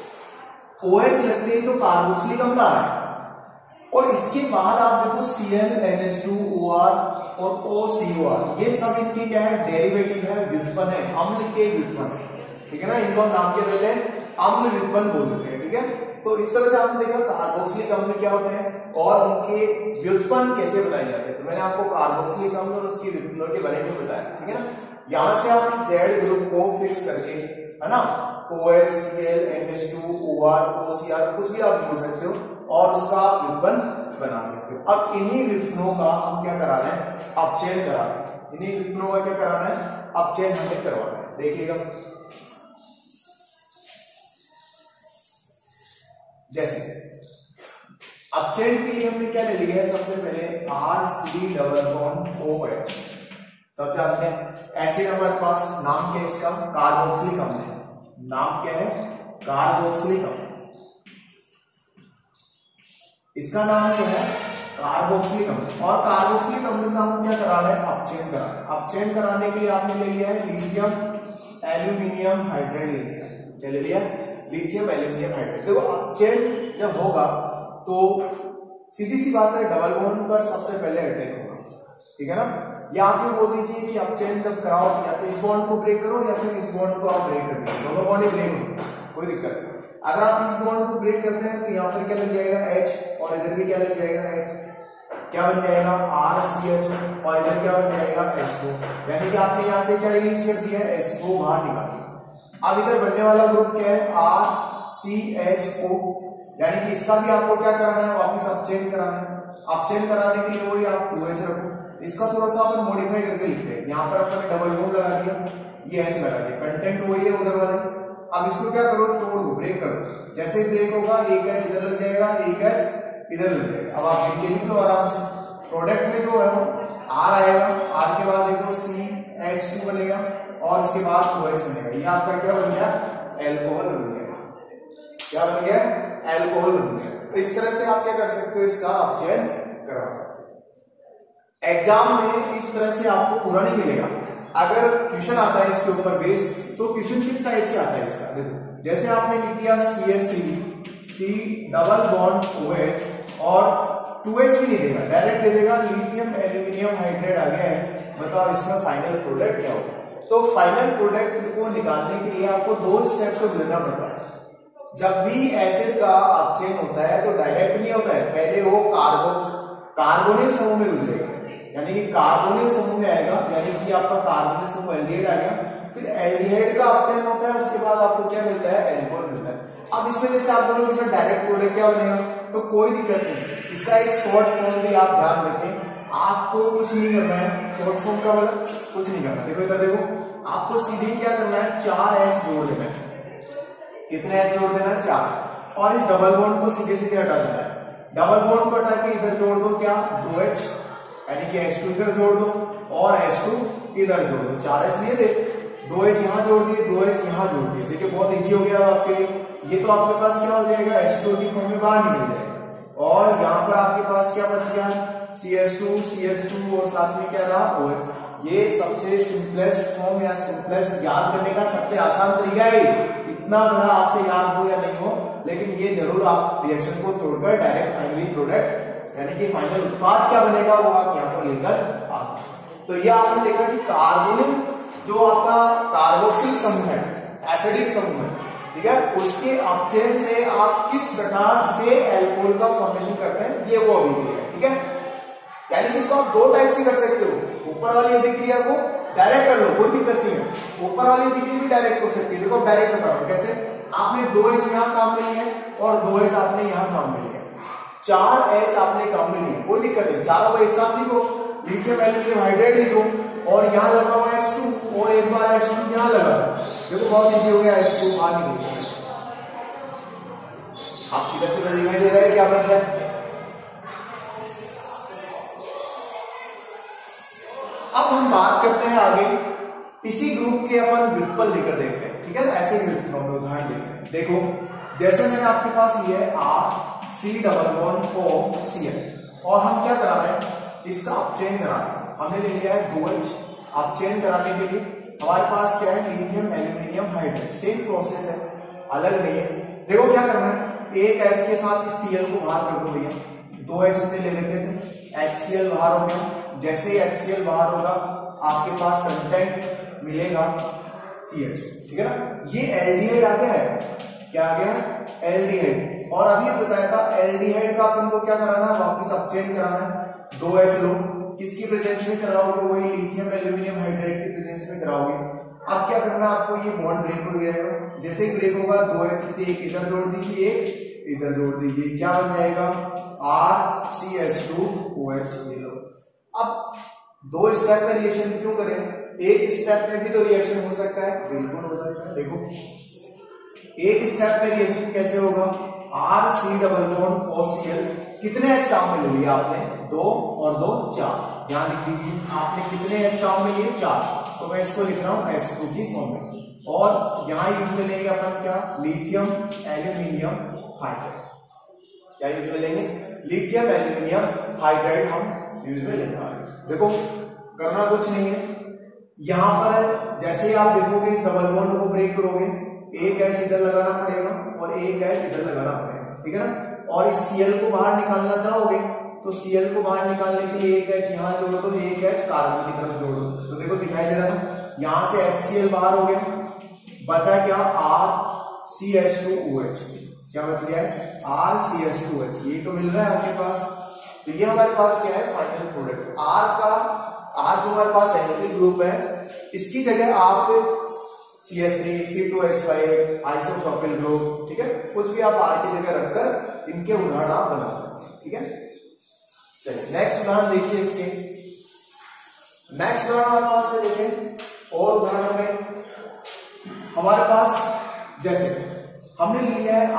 OH लगते ही तो कार्बोक्सिलिक अम्ल आ रहा है, और इसके बाद आप देखो Cl, NH2, OR और OCOR, ये सब इनके क्या है, डेरिवेटिव है, व्युत्पन्न है, अम्ल के व्युत्पन्न है, ठीक है ना। इनको हम नाम क्या देते हैं, अम्ल व्युत्पन्न बोल देते हैं, ठीक है। तो इस तरह से आपने देखा कार्बोक्सिलिक अम्ल क्या होते हैं और उनके व्युत्पन्न कैसे बनाए जाते हैं। तो मैंने आपको कार्बोक्सिलिक अम्ल और उसकी व्युत्पन्नों के बारे में बताया, ठीक है ना। यहां से आप इस Z ग्रुप को फिक्स करके, है ना, OH, Cl, NH2, OR, OCR कुछ भी आप जोड़ सकते हो और उसका व्युत्पन्न बना सकते हो। अब इन्हीं व्युत्पन्नों का हम क्या करा रहे हैं, अपचयन करा रहे हैं। इन्हीं व्युत्पन्नों का क्या कराना है, अपचयन हमें करवाना है। देखिएगा जैसे अपचयन के लिए हमने क्या ले लिया है, सबसे पहले RC डबल बॉन्ड OH, सब जानते हैं। एसिड हमारे पास नाम क्या है इसका, कार्बोक्सिलिक अम्ल है, नाम क्या है, कार्बोक्सिलिक अम्ल, इसका नाम क्या है, कार्बोक्सिलिक अम्ल। और कार्बोक्सिलिक अम्ल का हम क्या करा रहे हैं, अपचयन करा रहे हैं। अपचयन कराने के लिए आपने ले लिया है लिथियम एल्यूमिनियम हाइड्राइड, ले लिया, क्या ले लिया, लिथियम एल्यूमिनियम हाइड्राइड। देखो अपचयन जब होगा तो सीधी सी बात है, डबल बॉन्ड पर सबसे पहले अटैक होगा, ठीक है ना। या आप ये बोल दीजिए कि अपचयन जब कराओ या तो इस बॉन्ड को ब्रेक करो या फिर इस बॉन्ड को आप ब्रेक कर दो, दोनों बॉन्ड ही ब्रेक हो, कोई दिक्कत नहीं। अगर आप इस बॉन्ड को ब्रेक करते हैं तो यहाँ पर क्या लग जाएगा, H, और इधर भी क्या लग जाएगा, H, क्या बन जाएगा, RCH, और इधर क्या बन जाएगा, H2, यानी कि आपने यहाँ से क्या रिलीज कर दिया है, H2 बाहर निकाल दिया। अब इधर बनने वाला ग्रुप क्या है, RCHO, यानी कि इसका भी आपको क्या कराना है, वापिस अपचयन कराना है। अपचयन कराने के लिए वही आप 2H रखो, इसका थोड़ा सा अपन मॉडिफाई करके लिखते हैं। यहाँ पर अपन डबल बॉन्ड लगा दिया, ये H लगा दिया, कंटेंट वही है उधर वाले। अब इसको क्या करो, तोड़ दो, ब्रेक कर दो। जैसे ब्रेक होगा एक H इधर लग जाएगा, एक H इधर लग जाएगा। अब आप इनके लिख लो आराम से, प्रोडक्ट में जो है वो R आएगा, R के बाद देखो CH2 बनेगा और इसके बाद OH बनेगा। ये आपका क्या बन गया, एल्कोहल बन गया। क्या बन गया, एल्कोहल बन गया। तो इस तरह से आप क्या कर सकते हो, इसका अपचयन करवा सकते हो। एग्जाम में इस तरह से आपको पूरा नहीं मिलेगा। अगर क्वेश्चन आता है इसके ऊपर बेस्ड, तो क्वेश्चन किस टाइप से आता है इसका, देखो जैसे आपने लिख दिया CH3, C double bond OH और 2H भी नहीं देगा, डायरेक्ट दे देगा लिथियम एल्यूमिनियम हाइड्राइड आ गया है। बताओ इसमें फाइनल प्रोडक्ट क्या होगा। तो फाइनल प्रोडक्ट को निकालने के लिए आपको दो स्टेप से गुजरना पड़ता है। जब भी एसिड का अपचयन होता है तो डायरेक्ट नहीं होता है, पहले वो कार्बोनिल समूह में गुजरेगा, यानी कि कार्बोनिल समूह में आएगा, यानी कि आपका कार्बोनिल समूह एल्डिहाइड आ गया। फिर एल्डिहाइड का अपचयन होता है, उसके बाद आपको क्या मिलता है, एल्कोहल मिलता है। अब इसमें जैसे आप बोलोगे सर डायरेक्ट प्रोडक्ट क्या बनेगा, तो कोई दिक्कत नहीं, इसका एक शॉर्ट फॉर्म भी आप ध्यान रखें, आपको कुछ नहीं करना है, शॉर्ट फॉर्म का मतलब कुछ नहीं करना। देखो इधर देखो, आपको सीधे क्या करना है, 4H जोड़ देना है। कितने H जोड़ देना है, 4, और इस डबल बॉन्ड को सीधे सीधे हटा देना है। डबल बॉन्ड को हटा के इधर जोड़ दो क्या, 2H, यानी कि H2 इधर जोड़ दो और H2 इधर जोड़ दो, 4H लिए थे, 2H यहाँ जोड़ दिए, 2H यहाँ जोड़ दिए। देखिए बहुत इजी हो गया आपके लिए। ये तो आपके पास क्या हो जाएगा, H2 की फॉर्म में बाहर निकल जाएगा, और यहाँ पर आपके पास क्या बच गया, CH2 और साथ में क्या रहा, OH। ये सबसे सिंपलेस्ट फॉर्म या सिंपलेस्ट याद करने का सबसे आसान तरीका है। इतना बड़ा आपसे याद हो या नहीं हो, लेकिन ये जरूर आप रिएक्शन को तोड़कर डायरेक्ट फाइनली प्रोडक्ट यानी कि फाइनल उत्पाद क्या बनेगा वो आप यहाँ पर लेकर आ सकते। तो ये आपने देखा कि कार्बोनिल जो आपका कार्बोक्सिल समूह है, एसिडिक समूह है, ठीक है, उसके अपचयन से आप किस प्रकार से एल्कोहल का फॉर्मेशन करते हैं, ये वो अभिक्रिया है। ठीक है, यानी कि इसको आप दो टाइप से कर सकते हो, ऊपर वाली अभिक्रिया को डायरेक्ट कर लो, कोई दिक्कत नहीं है, ऊपर वाली अभिक्रिया भी डायरेक्ट कर सकती है। देखो डायरेक्ट बता रहा हूं कैसे, आपने 2H यहाँ काम में लिए और 2H आपने यहाँ काम में लिए, 4H आपने काम में लिए, कोई दिक्कत नहीं, चारों को एक साथ लिखो, लिथियम एल्यूमिनियम हाइड्राइड लिखो, और यहाँ लगा हुआ H2 और एक बार H2 यहाँ लगा, देखो बहुत इजी हो गया, H2 बाहर निकल गया। आप सीधा सीधा दिखाई दे रहा है क्या बन रहा है। अब हम बात करते हैं आगे, इसी ग्रुप के अपन व्युत्पन्न लेकर देखते हैं। ठीक है ना, ऐसे व्युत्पन्न उदाहरण देखते हैं। देखो जैसे मैंने आपके पास लिया है RC++OCl, और हम क्या करा रहे हैं, इसका अपचयन करा रहे हैं। हमने ले लिया है 2H, अपचयन कराने के लिए हमारे पास क्या है, lithium aluminium hydride, same process है, अलग नहीं है। देखो क्या करना है, एक H के साथ इस Cl को बाहर कर दो भैया, 2H हमने ले रखे थे, HCl बाहर हो गया। जैसे ही HCl बाहर होगा आपके पास कंटेंट मिलेगा CH, ठीक है ना। ये एल्डिहाइड आ गया है, क्या आ गया है, एल्डिहाइड। और अभी बताया था एल्डिहाइड का अपन को क्या कराना है, वापस अपचेन कराना है। 2H लो, किसकी प्रेजेंस में कराओगे, वही लिथियम एल्यूमिनियम हाइड्राइड की प्रेजेंस में कराओगे। अब क्या करना है आपको, ये बॉन्ड ब्रेक हो जाएगा, जैसे ही ब्रेक होगा 2H से एक इधर जोड़ दीजिए, एक इधर जोड़ दीजिए, क्या बन जाएगा, RCH2OH। ये लो, अब दो स्टेप में रिएक्शन क्यों करें, एक स्टेप में भी तो रिएक्शन हो सकता है, बिल्कुल हो सकता है। देखो एक स्टेप में रिएक्शन कैसे होगा, RC++OCl, कितने H काम में ले लिया आपने, 2 और 2 4, यहां लिख दीजिए आपने कितने H काम में लिए, 4, तो मैं इसको लिख रहा हूं H2 की फॉर्म में। और यहां यूज में लेंगे अपन क्या, लिथियम एल्यूमिनियम हाइड्राइड, क्या यूज में लेंगे, लिथियम एल्यूमिनियम हाइड्राइड हम यूज में लेने वाले। देखो करना कुछ नहीं है, यहां पर जैसे ही आप देखोगे इस डबल बॉन्ड को ब्रेक करोगे, एक H इधर लगाना पड़ेगा और एक H इधर लगाना पड़ेगा, ठीक है ना। और इस Cl को बाहर निकालना चाहोगे तो Cl को बाहर निकालने के लिए एक H यहाँ जोड़ो, तो एक H कार्बन की तरफ जोड़ो, तो देखो दिखाई दे रहा है, यहां से HCl बाहर हो गया, बचा क्या, RCH2OH, क्या बच गया है, RCH2OH, ये तो मिल रहा है आपके पास। तो ये हमारे पास क्या है, फाइनल प्रोडक्ट। R जो हमारे पास एल्किल ग्रुप है, इसकी जगह आप CH3, C2H5 आइसोप्रोपिल ग्रुप, ठीक है, कुछ भी आप R की जगह रखकर इनके उदाहरण आप बना सकते हैं। ठीक है, चलिए नेक्स्ट उदाहरण देखिए। इसके नेक्स्ट उदाहरण हमारे पास है, जैसे और उदाहरणों में हमारे पास जैसे हमने लिया है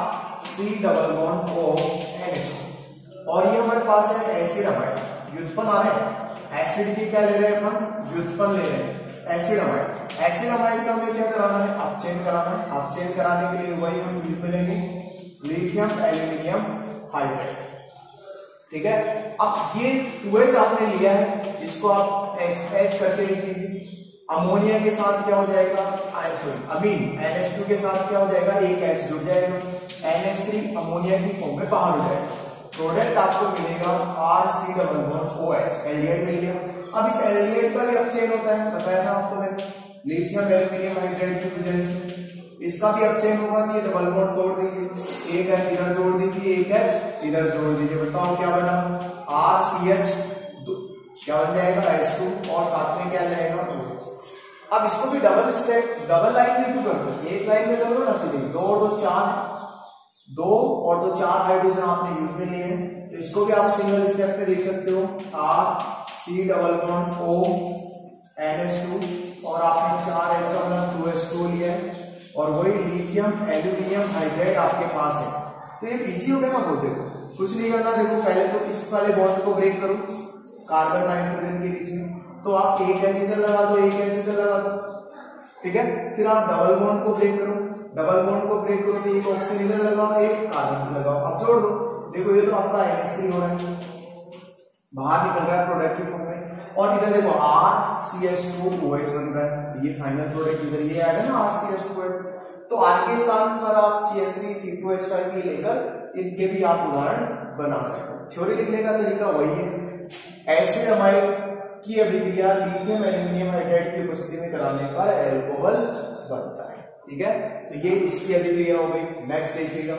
RC++ONH, और ये हमारे पास है एसिड अमाइड, व्युत्पन्न आ रहे हैं, एसिड की क्या ले रहे हैं अपन, व्युत्पन्न ले रहे हैं, एसिड अमाइड। एसिड अमाइड का हमें क्या कराना है, अपचयन कराना है। अपचयन कराने के लिए वही हम यूज में लेंगे, लिथियम एल्यूमिनियम हाइड्राइड, ठीक है। अब ये 2H आपने लिया है, इसको आप H करके लिख लीजिए। अमोनिया के साथ क्या हो जाएगा, अमीन NH2 के साथ क्या हो जाएगा, एक H जुड़ जाएगा, NH3 अमोनिया की फॉर्म में बाहर हो जाएगा। प्रोडक्ट आपको मिलेगा RC++OH, एल्डिहाइड मिल गया। अब इस एल्डिहाइड का भी अपचयन होता है, बताया था आपको मैंने, लिथियम एल्यूमिनियम हाइड्राइड की प्रेजेंस में इसका भी अपचयन होगा, तो ये डबल बॉन्ड तोड़ दीजिए, एक H इधर जोड़ दीजिए, एक H इधर जोड़ दीजिए, बताओ क्या बना, RCH क्या बन जाएगा, H2, और साथ में क्या जाएगा, OH। अब इसको भी डबल स्टेप डबल लाइन में क्यों कर दो, एक लाइन में कर दो ना सीधे, 2 और 2 4, 2 और 2 4 हाइड्रोजन आपने यूज में लिए हैं, तो इसको भी आप सिंगल स्टेप में देख सकते हो, R C double bond O NH2 और आपने 4H का मतलब 2H2 लिया है और वही लिथियम एल्यूमिनियम हाइड्राइड आपके पास है। तो ये इजी हो गया ना, बोलते कुछ नहीं करना। देखो पहले तो इस वाले बॉन्ड को ब्रेक करो कार्बन नाइट्रोजन के बीच में, तो आप एक H इधर लगा दो, एक H इधर लगा दो, ठीक है। फिर आप डबल बॉन्ड को ब्रेक करो, डबल बॉन्ड को ब्रेक करो तो एक ऑक्सीजन इधर लगाओ, एक कार्बन लगाओ, अब जोड़ दो। देखो ये तो आपका NH3 हो रहा है, बाहर निकल रहा है प्रोडक्ट की फॉर्म में, और इधर देखो RCH2OH बन रहा है, ये फाइनल प्रोडक्ट इधर ये आएगा ना RCH2OH। तो R के स्थान पर आप CH3C2H5 भी लेकर इनके भी आप उदाहरण बना सकते हो। थ्योरी लिखने का तरीका वही है। एसिड अमाइड की अभिक्रिया लिथियम एल्यूमिनियम हाइड्राइड की उपस्थिति में कराने पर एल्कोहल बनता है, ठीक है। तो ये इसकी अभिक्रिया हो गई। नेक्स्ट देखिएगा,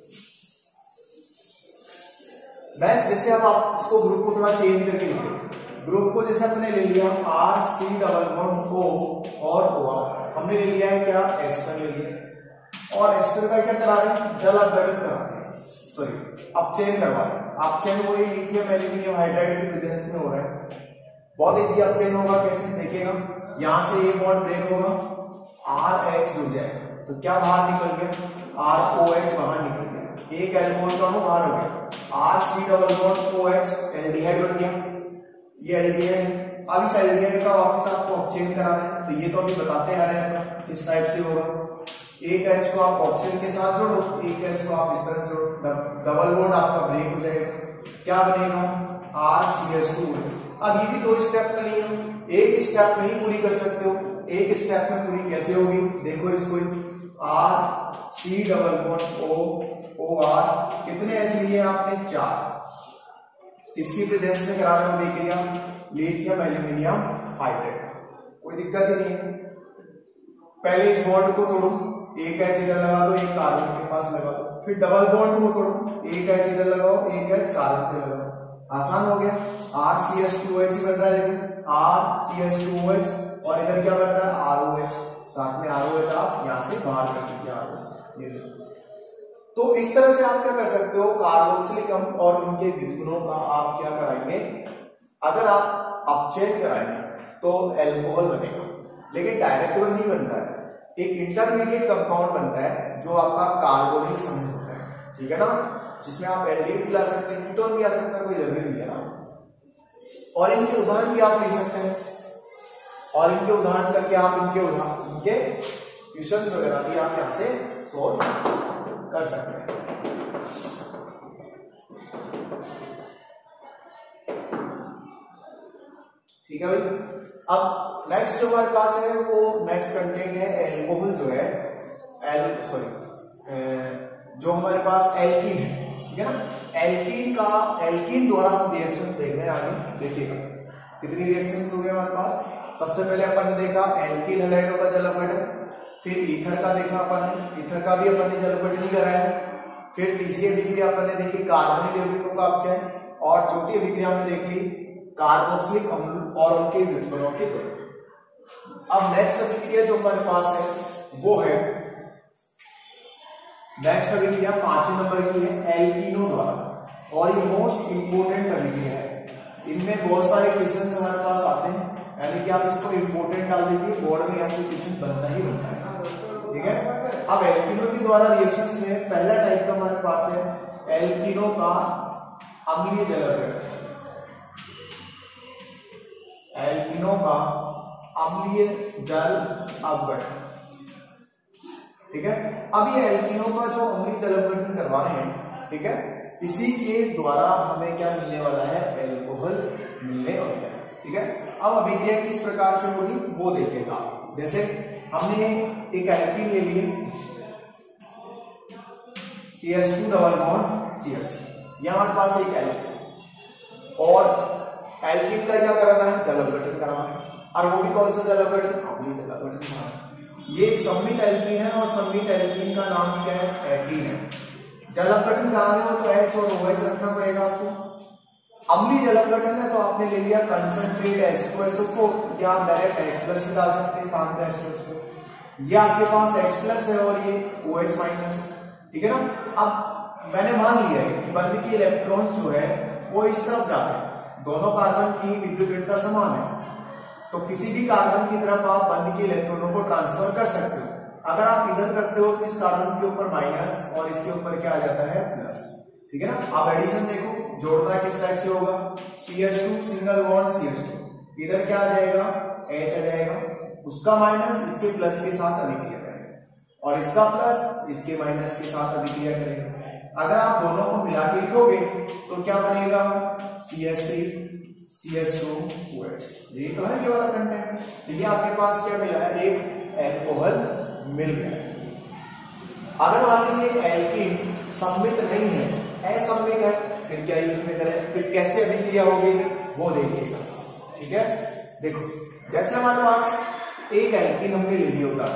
नेक्स्ट जैसे अब आप इसको ग्रुप को थोड़ा चेंज करके लिखें। ग्रुप को जैसे हमने ले लिया RC डबल बॉन्ड O और OR, हमने ले लिया है क्या एस्टर ले लिया, और एस्टर का क्या करा रहे हैं, जल अपघटन करा रहे हैं, सॉरी अपचयन करवा रहे हैं। अपचयन वही लिथियम एल्यूमिनियम हाइड्राइड की प्रेजेंस में हो रहा है। बहुत इजी अपचयन होगा, कैसे देखिएगा, यहां से ये बॉन्ड ब्रेक होगा, RH जुड़ जाएगा, तो क्या बाहर निकल गया, ROH बाहर निकल गया, एक एल्कोहल का अणु बाहर हो गया, RC double bond OH aldehyde बन गया, ये एल्डिहाइड है। अब इस एल्डिहाइड का वापस आपको अपचयन कराना है, तो ये तो अभी बताते आ रहे हैं किस टाइप से होगा। एक H को आप ऑक्सीजन के साथ जोड़ो, एक H को आप इस तरह से जोड़ो, डबल बॉन्ड आपका ब्रेक हो जाएगा, क्या बनेगा RCH2OH। अब ये भी 2 स्टेप के लिए एक स्टेप नहीं पूरी कर सकते हो, एक स्टेप में पूरी कैसे होगी, देखो इसको RC double bond O OR कितने H लिए आपने 4, इसकी प्रेजेंस में करा रहे हो अभिक्रिया लिथियम एल्यूमिनियम हाइड्राइड, कोई दिक्कत ही नहीं है। पहले इस बॉन्ड को तोड़ो, एक H इधर लगा दो, एक कार्बन के पास लगा दो, फिर डबल बॉन्ड को तोड़ो, एक H इधर लगाओ, एक H कार्बन पे लगाओ, आसान हो गया। RCH2OH बन रहा है, देखो RCH2OH और इधर क्या बन रहा है ROH, साथ में ROH आप यहां से बाहर कर दीजिए ROH। तो इस तरह से आप क्या कर सकते हो, कार्बोक्सिलिक अम्ल और उनके द्विगुणों का आप क्या कराएंगे, अगर आप अपचयन कराएंगे तो एल्कोहल बनेगा, लेकिन डायरेक्ट वन नहीं बनता है, एक इंटरमीडिएट कंपाउंड बनता है जो आपका कार्बोनिल समूह होता है, ठीक है ना, जिसमें आप एल्डिहाइड भी ला सकते हैं, कीटोन भी आ सकता है, कोई जरूरी नहीं है ना। और इनके उदाहरण भी आप ले सकते हैं, और इनके उदाहरण करके आप इनके क्वेश्चंस वगैरह भी आप यहां से सोल्व कर सकते हैं। ठीक है भाई। अब नेक्स्ट जो हमारे पास है वो नेक्स्ट कंटेंट है एल्कोहल, जो है जो हमारे पास एल्कीन है, ठीक है ना। एल्कीन द्वारा हम रिएक्शन देख रहे हैं आगे, देखिएगा कितनी रिएक्शंस हो गए हमारे पास। सबसे पहले अपन ने देखा एल्कीन हैलाइडों का जल अपघटन, फिर ईथर का देखा अपन ने, ईथर का भी अपन ने जल अपघटन करा है। फिर तीसरी अभिक्रिया अपन ने देखी कार्बनिक यौगिकों का अपचयन, और चौथी अभिक्रिया हमने देख ली कार्बोक्सिलिक अम्ल और उनके व्युत्पन्नों के गुण। अब नेक्स्ट अभिक्रिया जो हमारे पास है वो है, नेक्स्ट अभिक्रिया 5वें नंबर की है एल्कीनों द्वारा, और ये मोस्ट इंपोर्टेंट अभिक्रिया है। इनमें बहुत सारे क्वेश्चन हमारे पास आते हैं, यानी कि आप इसको इंपोर्टेंट डाल दीजिए, बोर्ड में यहाँ से क्वेश्चन बनता ही बनता है, ठीक है। अब एल्कीनों के द्वारा रिएक्शंस में पहला टाइप का हमारे पास है एल्कीनों का अम्लीय जल अपघटन, एल्कीनों का अम्लीय जल अपघटन, ठीक है। अब ये एल्कीनों का जो अम्लीय जल अपघटन करवा रहे हैं, ठीक है, इसी के द्वारा हमें क्या मिलने वाला है, एल्कोहल मिलने वाला है, ठीक है। अब अभिक्रिया किस प्रकार से होगी वो देखिएगा। जैसे हमने एक एल्कीन ले लिए CH2 डबल बॉन्ड CH2, यह हमारे पास एक एल्कीन, और एल्कीन का क्या कराना है, जल अपघटन कराना है, और वो भी कौन सा जल अपघटन, अम्लीय जल अपघटन कराना है। ये एक सममित एल्कीन है, और सममित एल्कीन का नाम क्या है, एथीन है। जल अपघटन कराने हो तो H और OH रखना पड़ेगा आपको। अम्लीय जल अपघटन है तो आपने ले लिया कंसंट्रेट H2SO4, या आप डायरेक्ट H प्लस निकाल सकते हैं साथ में H2SO4। ये आपके पास H प्लस है और ये OH माइनस है, ठीक है ना। अब मैंने मान लिया है कि बंध के इलेक्ट्रॉन्स जो है वो इस तरफ जाते हैं, दोनों कार्बन की विद्युत ऋणता समान है, तो किसी भी कार्बन की तरफ आप बंध के इलेक्ट्रॉनों को ट्रांसफर कर सकते हो। अगर आप इधर करते हो तो इस कार्बन के ऊपर माइनस और इसके ऊपर क्या आ जाता है प्लस, ठीक है ना। आप एडिशन देखो, जोड़ना किस टाइप से होगा, CH2 सिंगल बॉन्ड CH2, इधर क्या आ जाएगा H आ जाएगा, उसका माइनस इसके प्लस के साथ अभिक्रिया करेगा और इसका प्लस इसके माइनस के साथ अभिक्रिया करेगा। अगर आप दोनों को मिला के लिखोगे तो क्या बनेगा CH3 CH2 OH, यही तो है ये वाला कंटेंट। तो ये आपके पास क्या मिला है, एक एल्कोहल मिल गया। अगर मान लीजिए एल्कीन सममित नहीं है, असममित है, फिर क्या यूज में करें, फिर कैसे अभिक्रिया होगी वो देखिएगा, ठीक है। देखो जैसे हमारे पास एक एल्कीन हमने ले लिया होता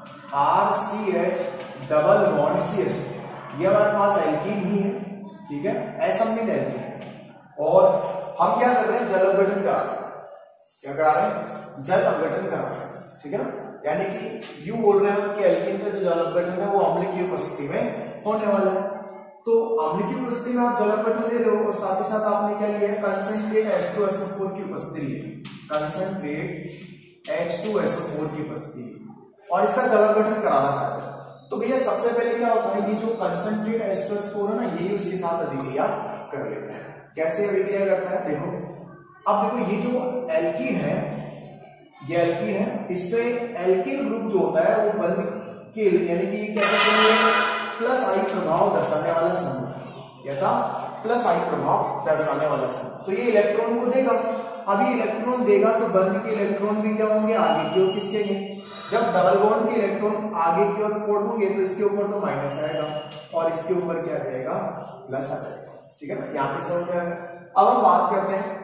RCH डबल बॉन्ड CH2, ये हमारे पास एल्कीन ही है, ठीक है, असममित एल्कीन है। और हम क्या कर रहे हैं, जल अपघटन करा रहे हैं, क्या करा रहे हैं, जल अपघटन करा रहे हैं, ठीक है ना। यानी कि यू बोल रहे हैं कि एल्कीन का जो जल अपघटन है वो अम्ल की उपस्थिति में होने वाला है। तो अम्ल की उपस्थिति में आप जल अपघटन ले रहे हो और साथ ही साथ आपने क्या लिया है, कंसंट्रेट H2SO4 की उपस्थिति ली है, कंसंट्रेट H2SO4 की उपस्थिति और इसका जल अपघटन कराना चाहते हैं। तो भैया सबसे पहले क्या होता है, ये जो कंसंट्रेट H2SO4 है ना, यही उसके साथ अभिक्रिया कर लेता है। कैसे अभिक्रिया करता है, देखो अब देखो ये जो एल्कीन है, ये एल्कीन है, इस पे एल्किल ग्रुप जो होता है वो बंध के यानी कि क्या कहते हैं प्लस आई प्रभाव दर्शाने वाला समूह, कैसा प्लस आई प्रभाव दर्शाने वाला समूह। तो ये इलेक्ट्रॉन को देगा, अभी इलेक्ट्रॉन देगा तो बंध के इलेक्ट्रॉन भी क्या होंगे, आगे की ओर किसके लिए, जब डबल बॉन्ड के इलेक्ट्रॉन आगे की ओर फोड़ होंगे तो इसके ऊपर तो माइनस आएगा और इसके ऊपर क्या जाएगा प्लस आ जाएगा, ठीक है ना। यहाँ पे समझ में आएगा। अब हम बात करते हैं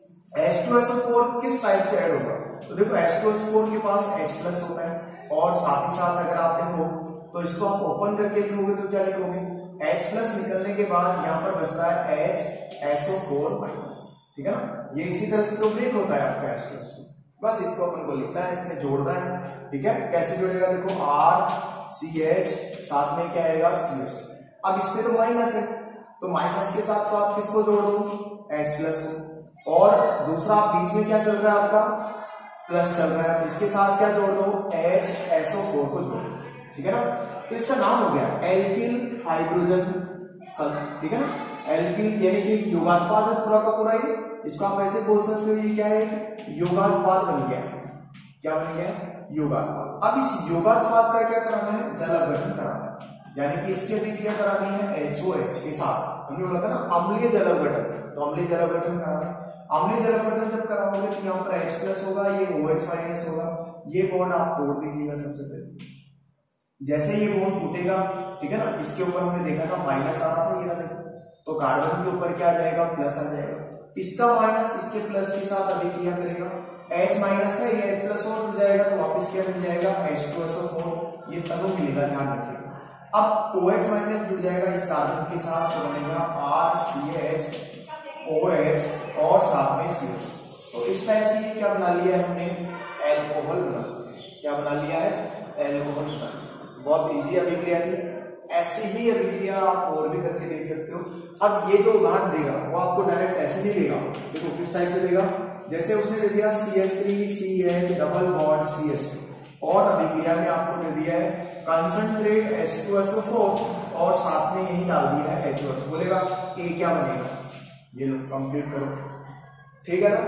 H2SO4 किस टाइप से ऐड होगा। तो देखो H2SO4 के पास H प्लस होता है और साथ ही साथ अगर आप देखो तो इसको आप ओपन करके लिखोगे तो क्या लिखोगे, H प्लस निकलने के बाद यहाँ पर बचता है HSO4 माइनस, ठीक है ना। ये इसी तरह से तो ब्रेक होता है आपका H प्लस, बस इसको अपन को लिखना है, इसमें जोड़ना है, ठीक है। कैसे जोड़ेगा, देखो RCH साथ में क्या आएगा CH। अब इसमें तो माइनस है तो माइनस के साथ तो आप किसको जोड़ दो, H प्लस को, और दूसरा बीच में क्या चल रहा है आपका प्लस चल रहा है, तो इसके साथ क्या जोड़ दो HSO4 को जोड़ दो, ठीक है ना। तो इसका नाम हो गया एल्किल हाइड्रोजन, ठीक है ना। एल्किल यानी कि योगानुपात है पूरा का पूरा, ये इसको आप ऐसे बोल सकते हो, ये क्या है योगानुपात बन गया, क्या बन गया योगानुपात। अब इस योगानुपात का क्या कराना है, जल अपघटन कराना है, यानी कि इसकी अभिक्रिया करानी है HOH के साथ। हमने बोला था ना अम्लीय जल अपघटन, तो अम्लीय जल अपघटन कराना है। अम्लीय जल अपघटन जब कराओगे तो यहाँ पर H प्लस होगा, ये OH माइनस होगा, ये बॉन्ड आप तोड़ दीजिएगा सबसे पहले। जैसे ये बॉन्ड टूटेगा, ठीक है ना, इसके ऊपर हमने देखा था माइनस आ रहा था, ये देखो, तो कार्बन के ऊपर क्या आ जाएगा प्लस आ जाएगा, इसका माइनस इसके प्लस के साथ अभिक्रिया करेगा, H माइनस है ये H प्लस और जुड़ जाएगा तो वापस क्या मिल जाएगा H2SO4, ये तनु मिलेगा, ध्यान रखिएगा। अब OH माइनस जुड़ जाएगा इस कार्बन के साथ तो बनेगा RCH OH और साथ में CH। तो इस टाइप से क्या बना लिया है हमने, एल्कोहल बना लिया। क्या बना लिया है, एल्कोहल बना लिया। बहुत इजी अभिक्रिया थी, ऐसी ही अभिक्रिया आप और भी करके देख सकते हो। अब ये जो उदाहरण देगा वो आपको डायरेक्ट ऐसे नहीं देगा, देखो किस टाइप से देगा, जैसे उसने दे दिया CH3CH डबल बॉन्ड CH2 और अभिक्रिया में आपको दे दिया है कंसंट्रेट H2SO4 और साथ में यही डाल दिया है HOH, बोलेगा ये क्या बनेगा, ये लो कंप्लीट करो, ठीक है ना।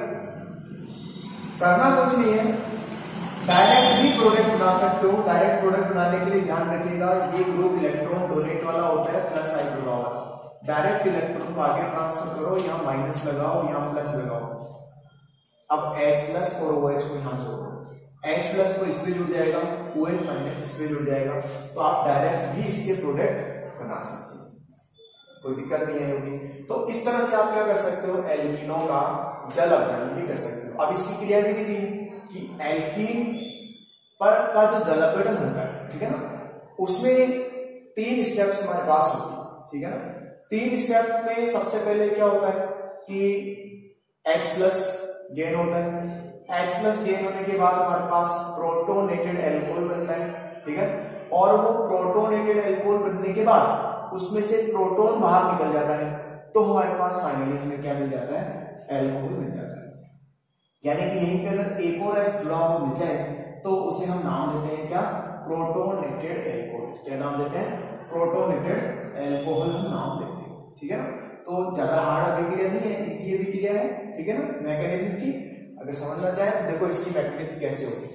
करना कुछ नहीं है, डायरेक्ट भी प्रोडक्ट बना सकते हो। डायरेक्ट प्रोडक्ट बनाने के लिए ध्यान रखिएगा ये ग्रुप इलेक्ट्रॉन डोनेट वाला होता है प्लस आई प्रभाव वाला। डायरेक्ट इलेक्ट्रॉन को आगे ट्रांसफर करो, यहाँ माइनस लगाओ यहाँ प्लस लगाओ, अब H प्लस और OH को यहाँ जोड़ो, H प्लस को इसमें जुड़ जाएगा, OH माइनस इसमें जुड़ जाएगा, तो आप डायरेक्ट भी इसके प्रोडक्ट बना सकते हो, कोई दिक्कत नहीं है होगी। तो इस तरह से आप क्या कर सकते हो, एल्कीनों का जल अपघटन भी कर सकते हो। अब इसकी क्रिया भी दी कि एल्कीन पर का जो जल अपघटन होता है, ठीक है ना, उसमें 3 स्टेप्स हमारे पास होते हैं, ठीक है ना। 3 स्टेप में सबसे पहले क्या होता है कि H प्लस गेन होता है। H प्लस गेन होने के बाद हमारे पास प्रोटोनेटेड एल्कोहल बनता है, ठीक है। और वो प्रोटोनेटेड एल्कोहल बनने के बाद उसमें से प्रोटोन बाहर निकल जाता है, तो हमारे पास फाइनली हमें क्या मिल जाता है, एल्कोहल मिल जाता है। यानी कि यहीं पे अगर एक और H जुड़ा हुआ मिल जाए तो उसे हम नाम देते हैं क्या, प्रोटोनेटेड एल्कोहल। क्या नाम देते हैं, प्रोटोनेटेड एल्कोहल हम नाम देते हैं, ठीक है ना। तो ज्यादा हार्ड अभिक्रिया नहीं है, इजी अभिक्रिया है, ठीक है ना। मैकेनिज्म की अगर समझना चाहे तो देखो इसकी मैकेनिज्म कैसे होगी।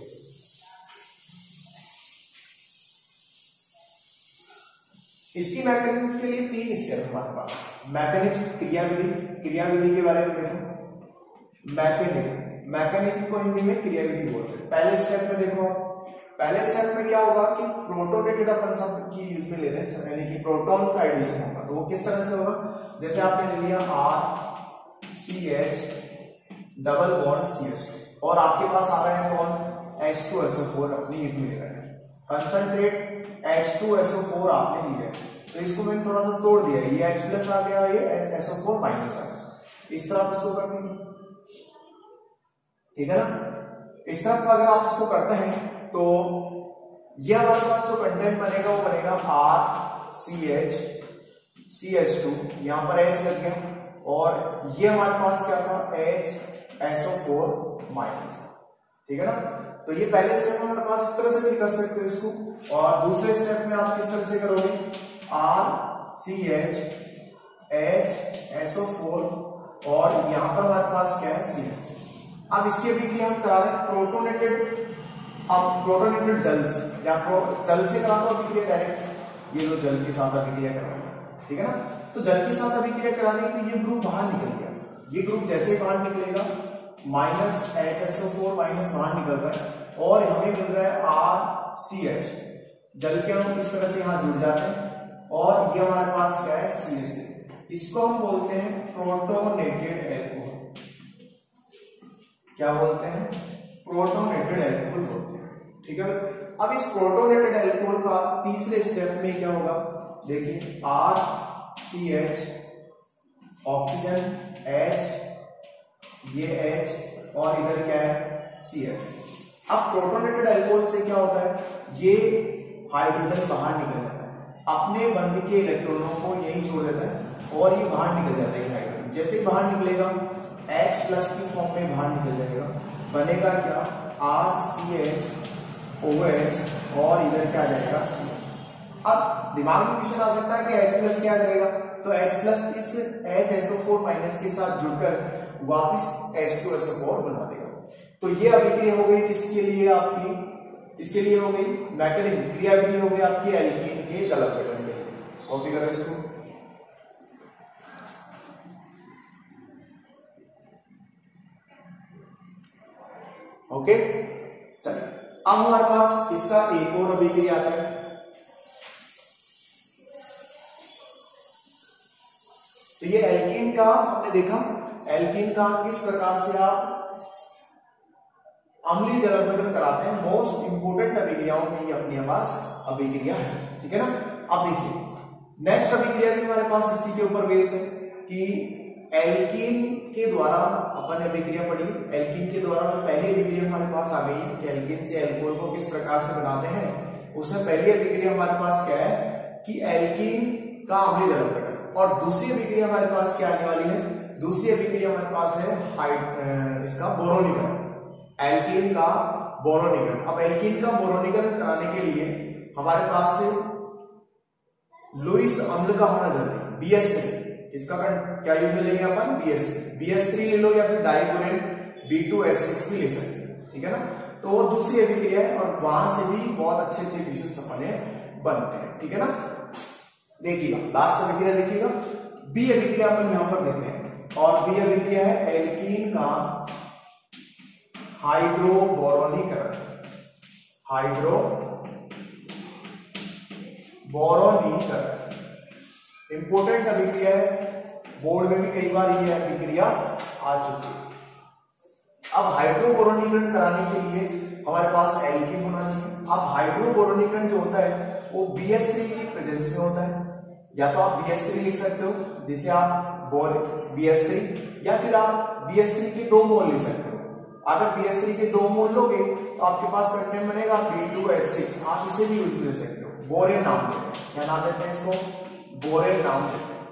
इसकी मैकेनिज्म के लिए 3 स्टेप हमारे पास। मैकेनिज्म क्रियाविधि, क्रियाविधि के बारे में देखो। मैकेनिज्म को हिंदी में क्रियाविधि बोलते हैं। पहले स्टेप में देखो, पहले स्टेप में क्या होगा कि प्रोटोनेटेड अपन शब्द की यूज में ले रहे हैं, यानी कि प्रोटॉन का एडिशन होगा। तो वो किस तरह से होगा, जैसे आपने ले लिया RCH डबल बॉन्ड CH2 और आपके पास आ रहा है कौन, H2SO4 अपनी यूज में ले रहे हैं। कंसंट्रेट H2SO4 आपने लिया, तो इसको मैंने थोड़ा सा तोड़ दिया, ये H प्लस आ गया, ये SO4 माइनस आ गया, इस तरह आप इसको कर देंगे, ठीक है ना। इस तरह का अगर आप इसको करते हैं तो यह हमारे पास जो कंटेंट बनेगा वो बनेगा RCH CH2, यहां पर H लग गया, और ये हमारे पास क्या था, HSO4 माइनस, ठीक है ना। तो ये पहले स्टेप में हमारे पास इस तरह से भी कर सकते हो इसको, और दूसरे स्टेप में आप किस तरह से करोगे, RCH HSO4 और यहां पर हमारे पास क्या है, CH। अब इसकी अभिक्रिया हम करा रहे हैं प्रोटोनेटेड, अब प्रोटोनेटेड जल से, या जल से करा दो अभिक्रिया डायरेक्ट, ये लो जल के साथ अभिक्रिया करवाएंगे, ठीक है ना। तो जल के साथ अभिक्रिया कराने तो ये ग्रुप बाहर निकल गया, ये ग्रुप जैसे ही बाहर निकलेगा माइनस HSO4 माइनस बाहर निकल रहा है, और हमें मिल रहा है RCH, जल के अणु इस तरह से यहां जुड़ जाते हैं, और ये हमारे पास क्या है, CH3। इसको हम बोलते हैं प्रोटोनेटेड एल्कोहल। क्या बोलते हैं, प्रोटोनेटेड एल्कोहल बोलते हैं, ठीक है। अब इस प्रोटोनेटेड एल्कोहल का तीसरे स्टेप में क्या होगा, देखिए RCH ऑक्सीजन H, ये H और इधर क्या है, CH। अब प्रोटोनेटेड एल्कोहल से क्या होता है, ये हाइड्रोजन बाहर निकल जाता है, अपने बंद के इलेक्ट्रॉनों को यही छोड़ देता है और ये बाहर निकल जाता है हाइड्रोजन। जैसे ही बाहर निकलेगा H प्लस की फॉर्म में बाहर निकल जाएगा, बनेगा क्या, RCH OH और इधर क्या आ जाएगा, CH। अब दिमाग में क्वेश्चन आ सकता है कि H प्लस क्या करेगा, तो H प्लस इस HSO4 माइनस के साथ जुड़कर वापिस H2SO4 बना देगा। तो ये अभिक्रिया हो गई किसके लिए, आपकी इसके लिए हो गई मैकेनिज्म, क्रियाविधि हो गई आपकी एल्कीन के जल अपघटन के लिए। कॉपी करो इसको। ओके, चलिए अब हमारे पास इसका एक और अभिक्रिया आता है। तो ये एल्कीन का हमने देखा, एल्कीन का किस प्रकार से आप अम्लीय जल अपघटन कराते हैं। मोस्ट इंपोर्टेंट अभिक्रियाओं में ये अपने पास अभिक्रिया है, ठीक है ना। अब देखिए नेक्स्ट अभिक्रिया भी हमारे पास इसी के ऊपर बेस्ड है कि एल्कीन के द्वारा अपन ने अभिक्रिया पढ़ी, एल्कीन के द्वारा पहली अभिक्रिया हमारे पास आ गई है कि एल्कीन से एल्कोहल को किस प्रकार से बनाते हैं। उसमें पहली अभिक्रिया हमारे पास क्या है कि एल्कीन का अम्लीय जल अपघटन, और दूसरी अभिक्रिया हमारे पास क्या आने वाली है, दूसरी अभिक्रिया हमारे पास है इसका बोरोनीकरण, एल्कीन का बोरोनीकरण। अब एल्कीन का बोरोनीकरण कराने के लिए हमारे पास लुईस अम्ल का होना जरूरी है, BS3। इसका क्या यूज में लेंगे अपन, BS3 ले लो, या फिर डाइक्लोरिन B2S6 भी ले सकते हैं, ठीक है ना। तो वो दूसरी अभिक्रिया है, और वहां से भी बहुत अच्छे अच्छे क्वेश्चन अपने बनते हैं, ठीक है ना। देखिएगा लास्ट अभिक्रिया, देखिएगा बी अभिक्रिया अपन यहां पर देख रहे हैं, और बी अभिक्रिया है एल्कीन का हाइड्रोबोरोनीकरण, हाइड्रोबोरोनीकरण इंपोर्टेंट अभिक्रिया है, बोर्ड में भी कई बार ये अभिक्रिया आ चुकी है। अब हाइड्रोबोरोनीकरण कराने के लिए हमारे पास एल्कीन होना चाहिए। अब हाइड्रोबोरोनीकरण जो होता है वो BS3 की प्रेजेंस में होता है, या तो आप BS3 लिख सकते हो जिसे आप BH3, या फिर आप BH3 के 2 मोल ले सकते हो। अगर BH3 के 2 मोल लोगे तो आपके पास कंटेंट बनेगा B2H6। आप इसे भी यूज ले सकते हो, बोरेन नाम देते हैं। क्या नाम देते हैं इसको? बोरेन नाम देते हैं।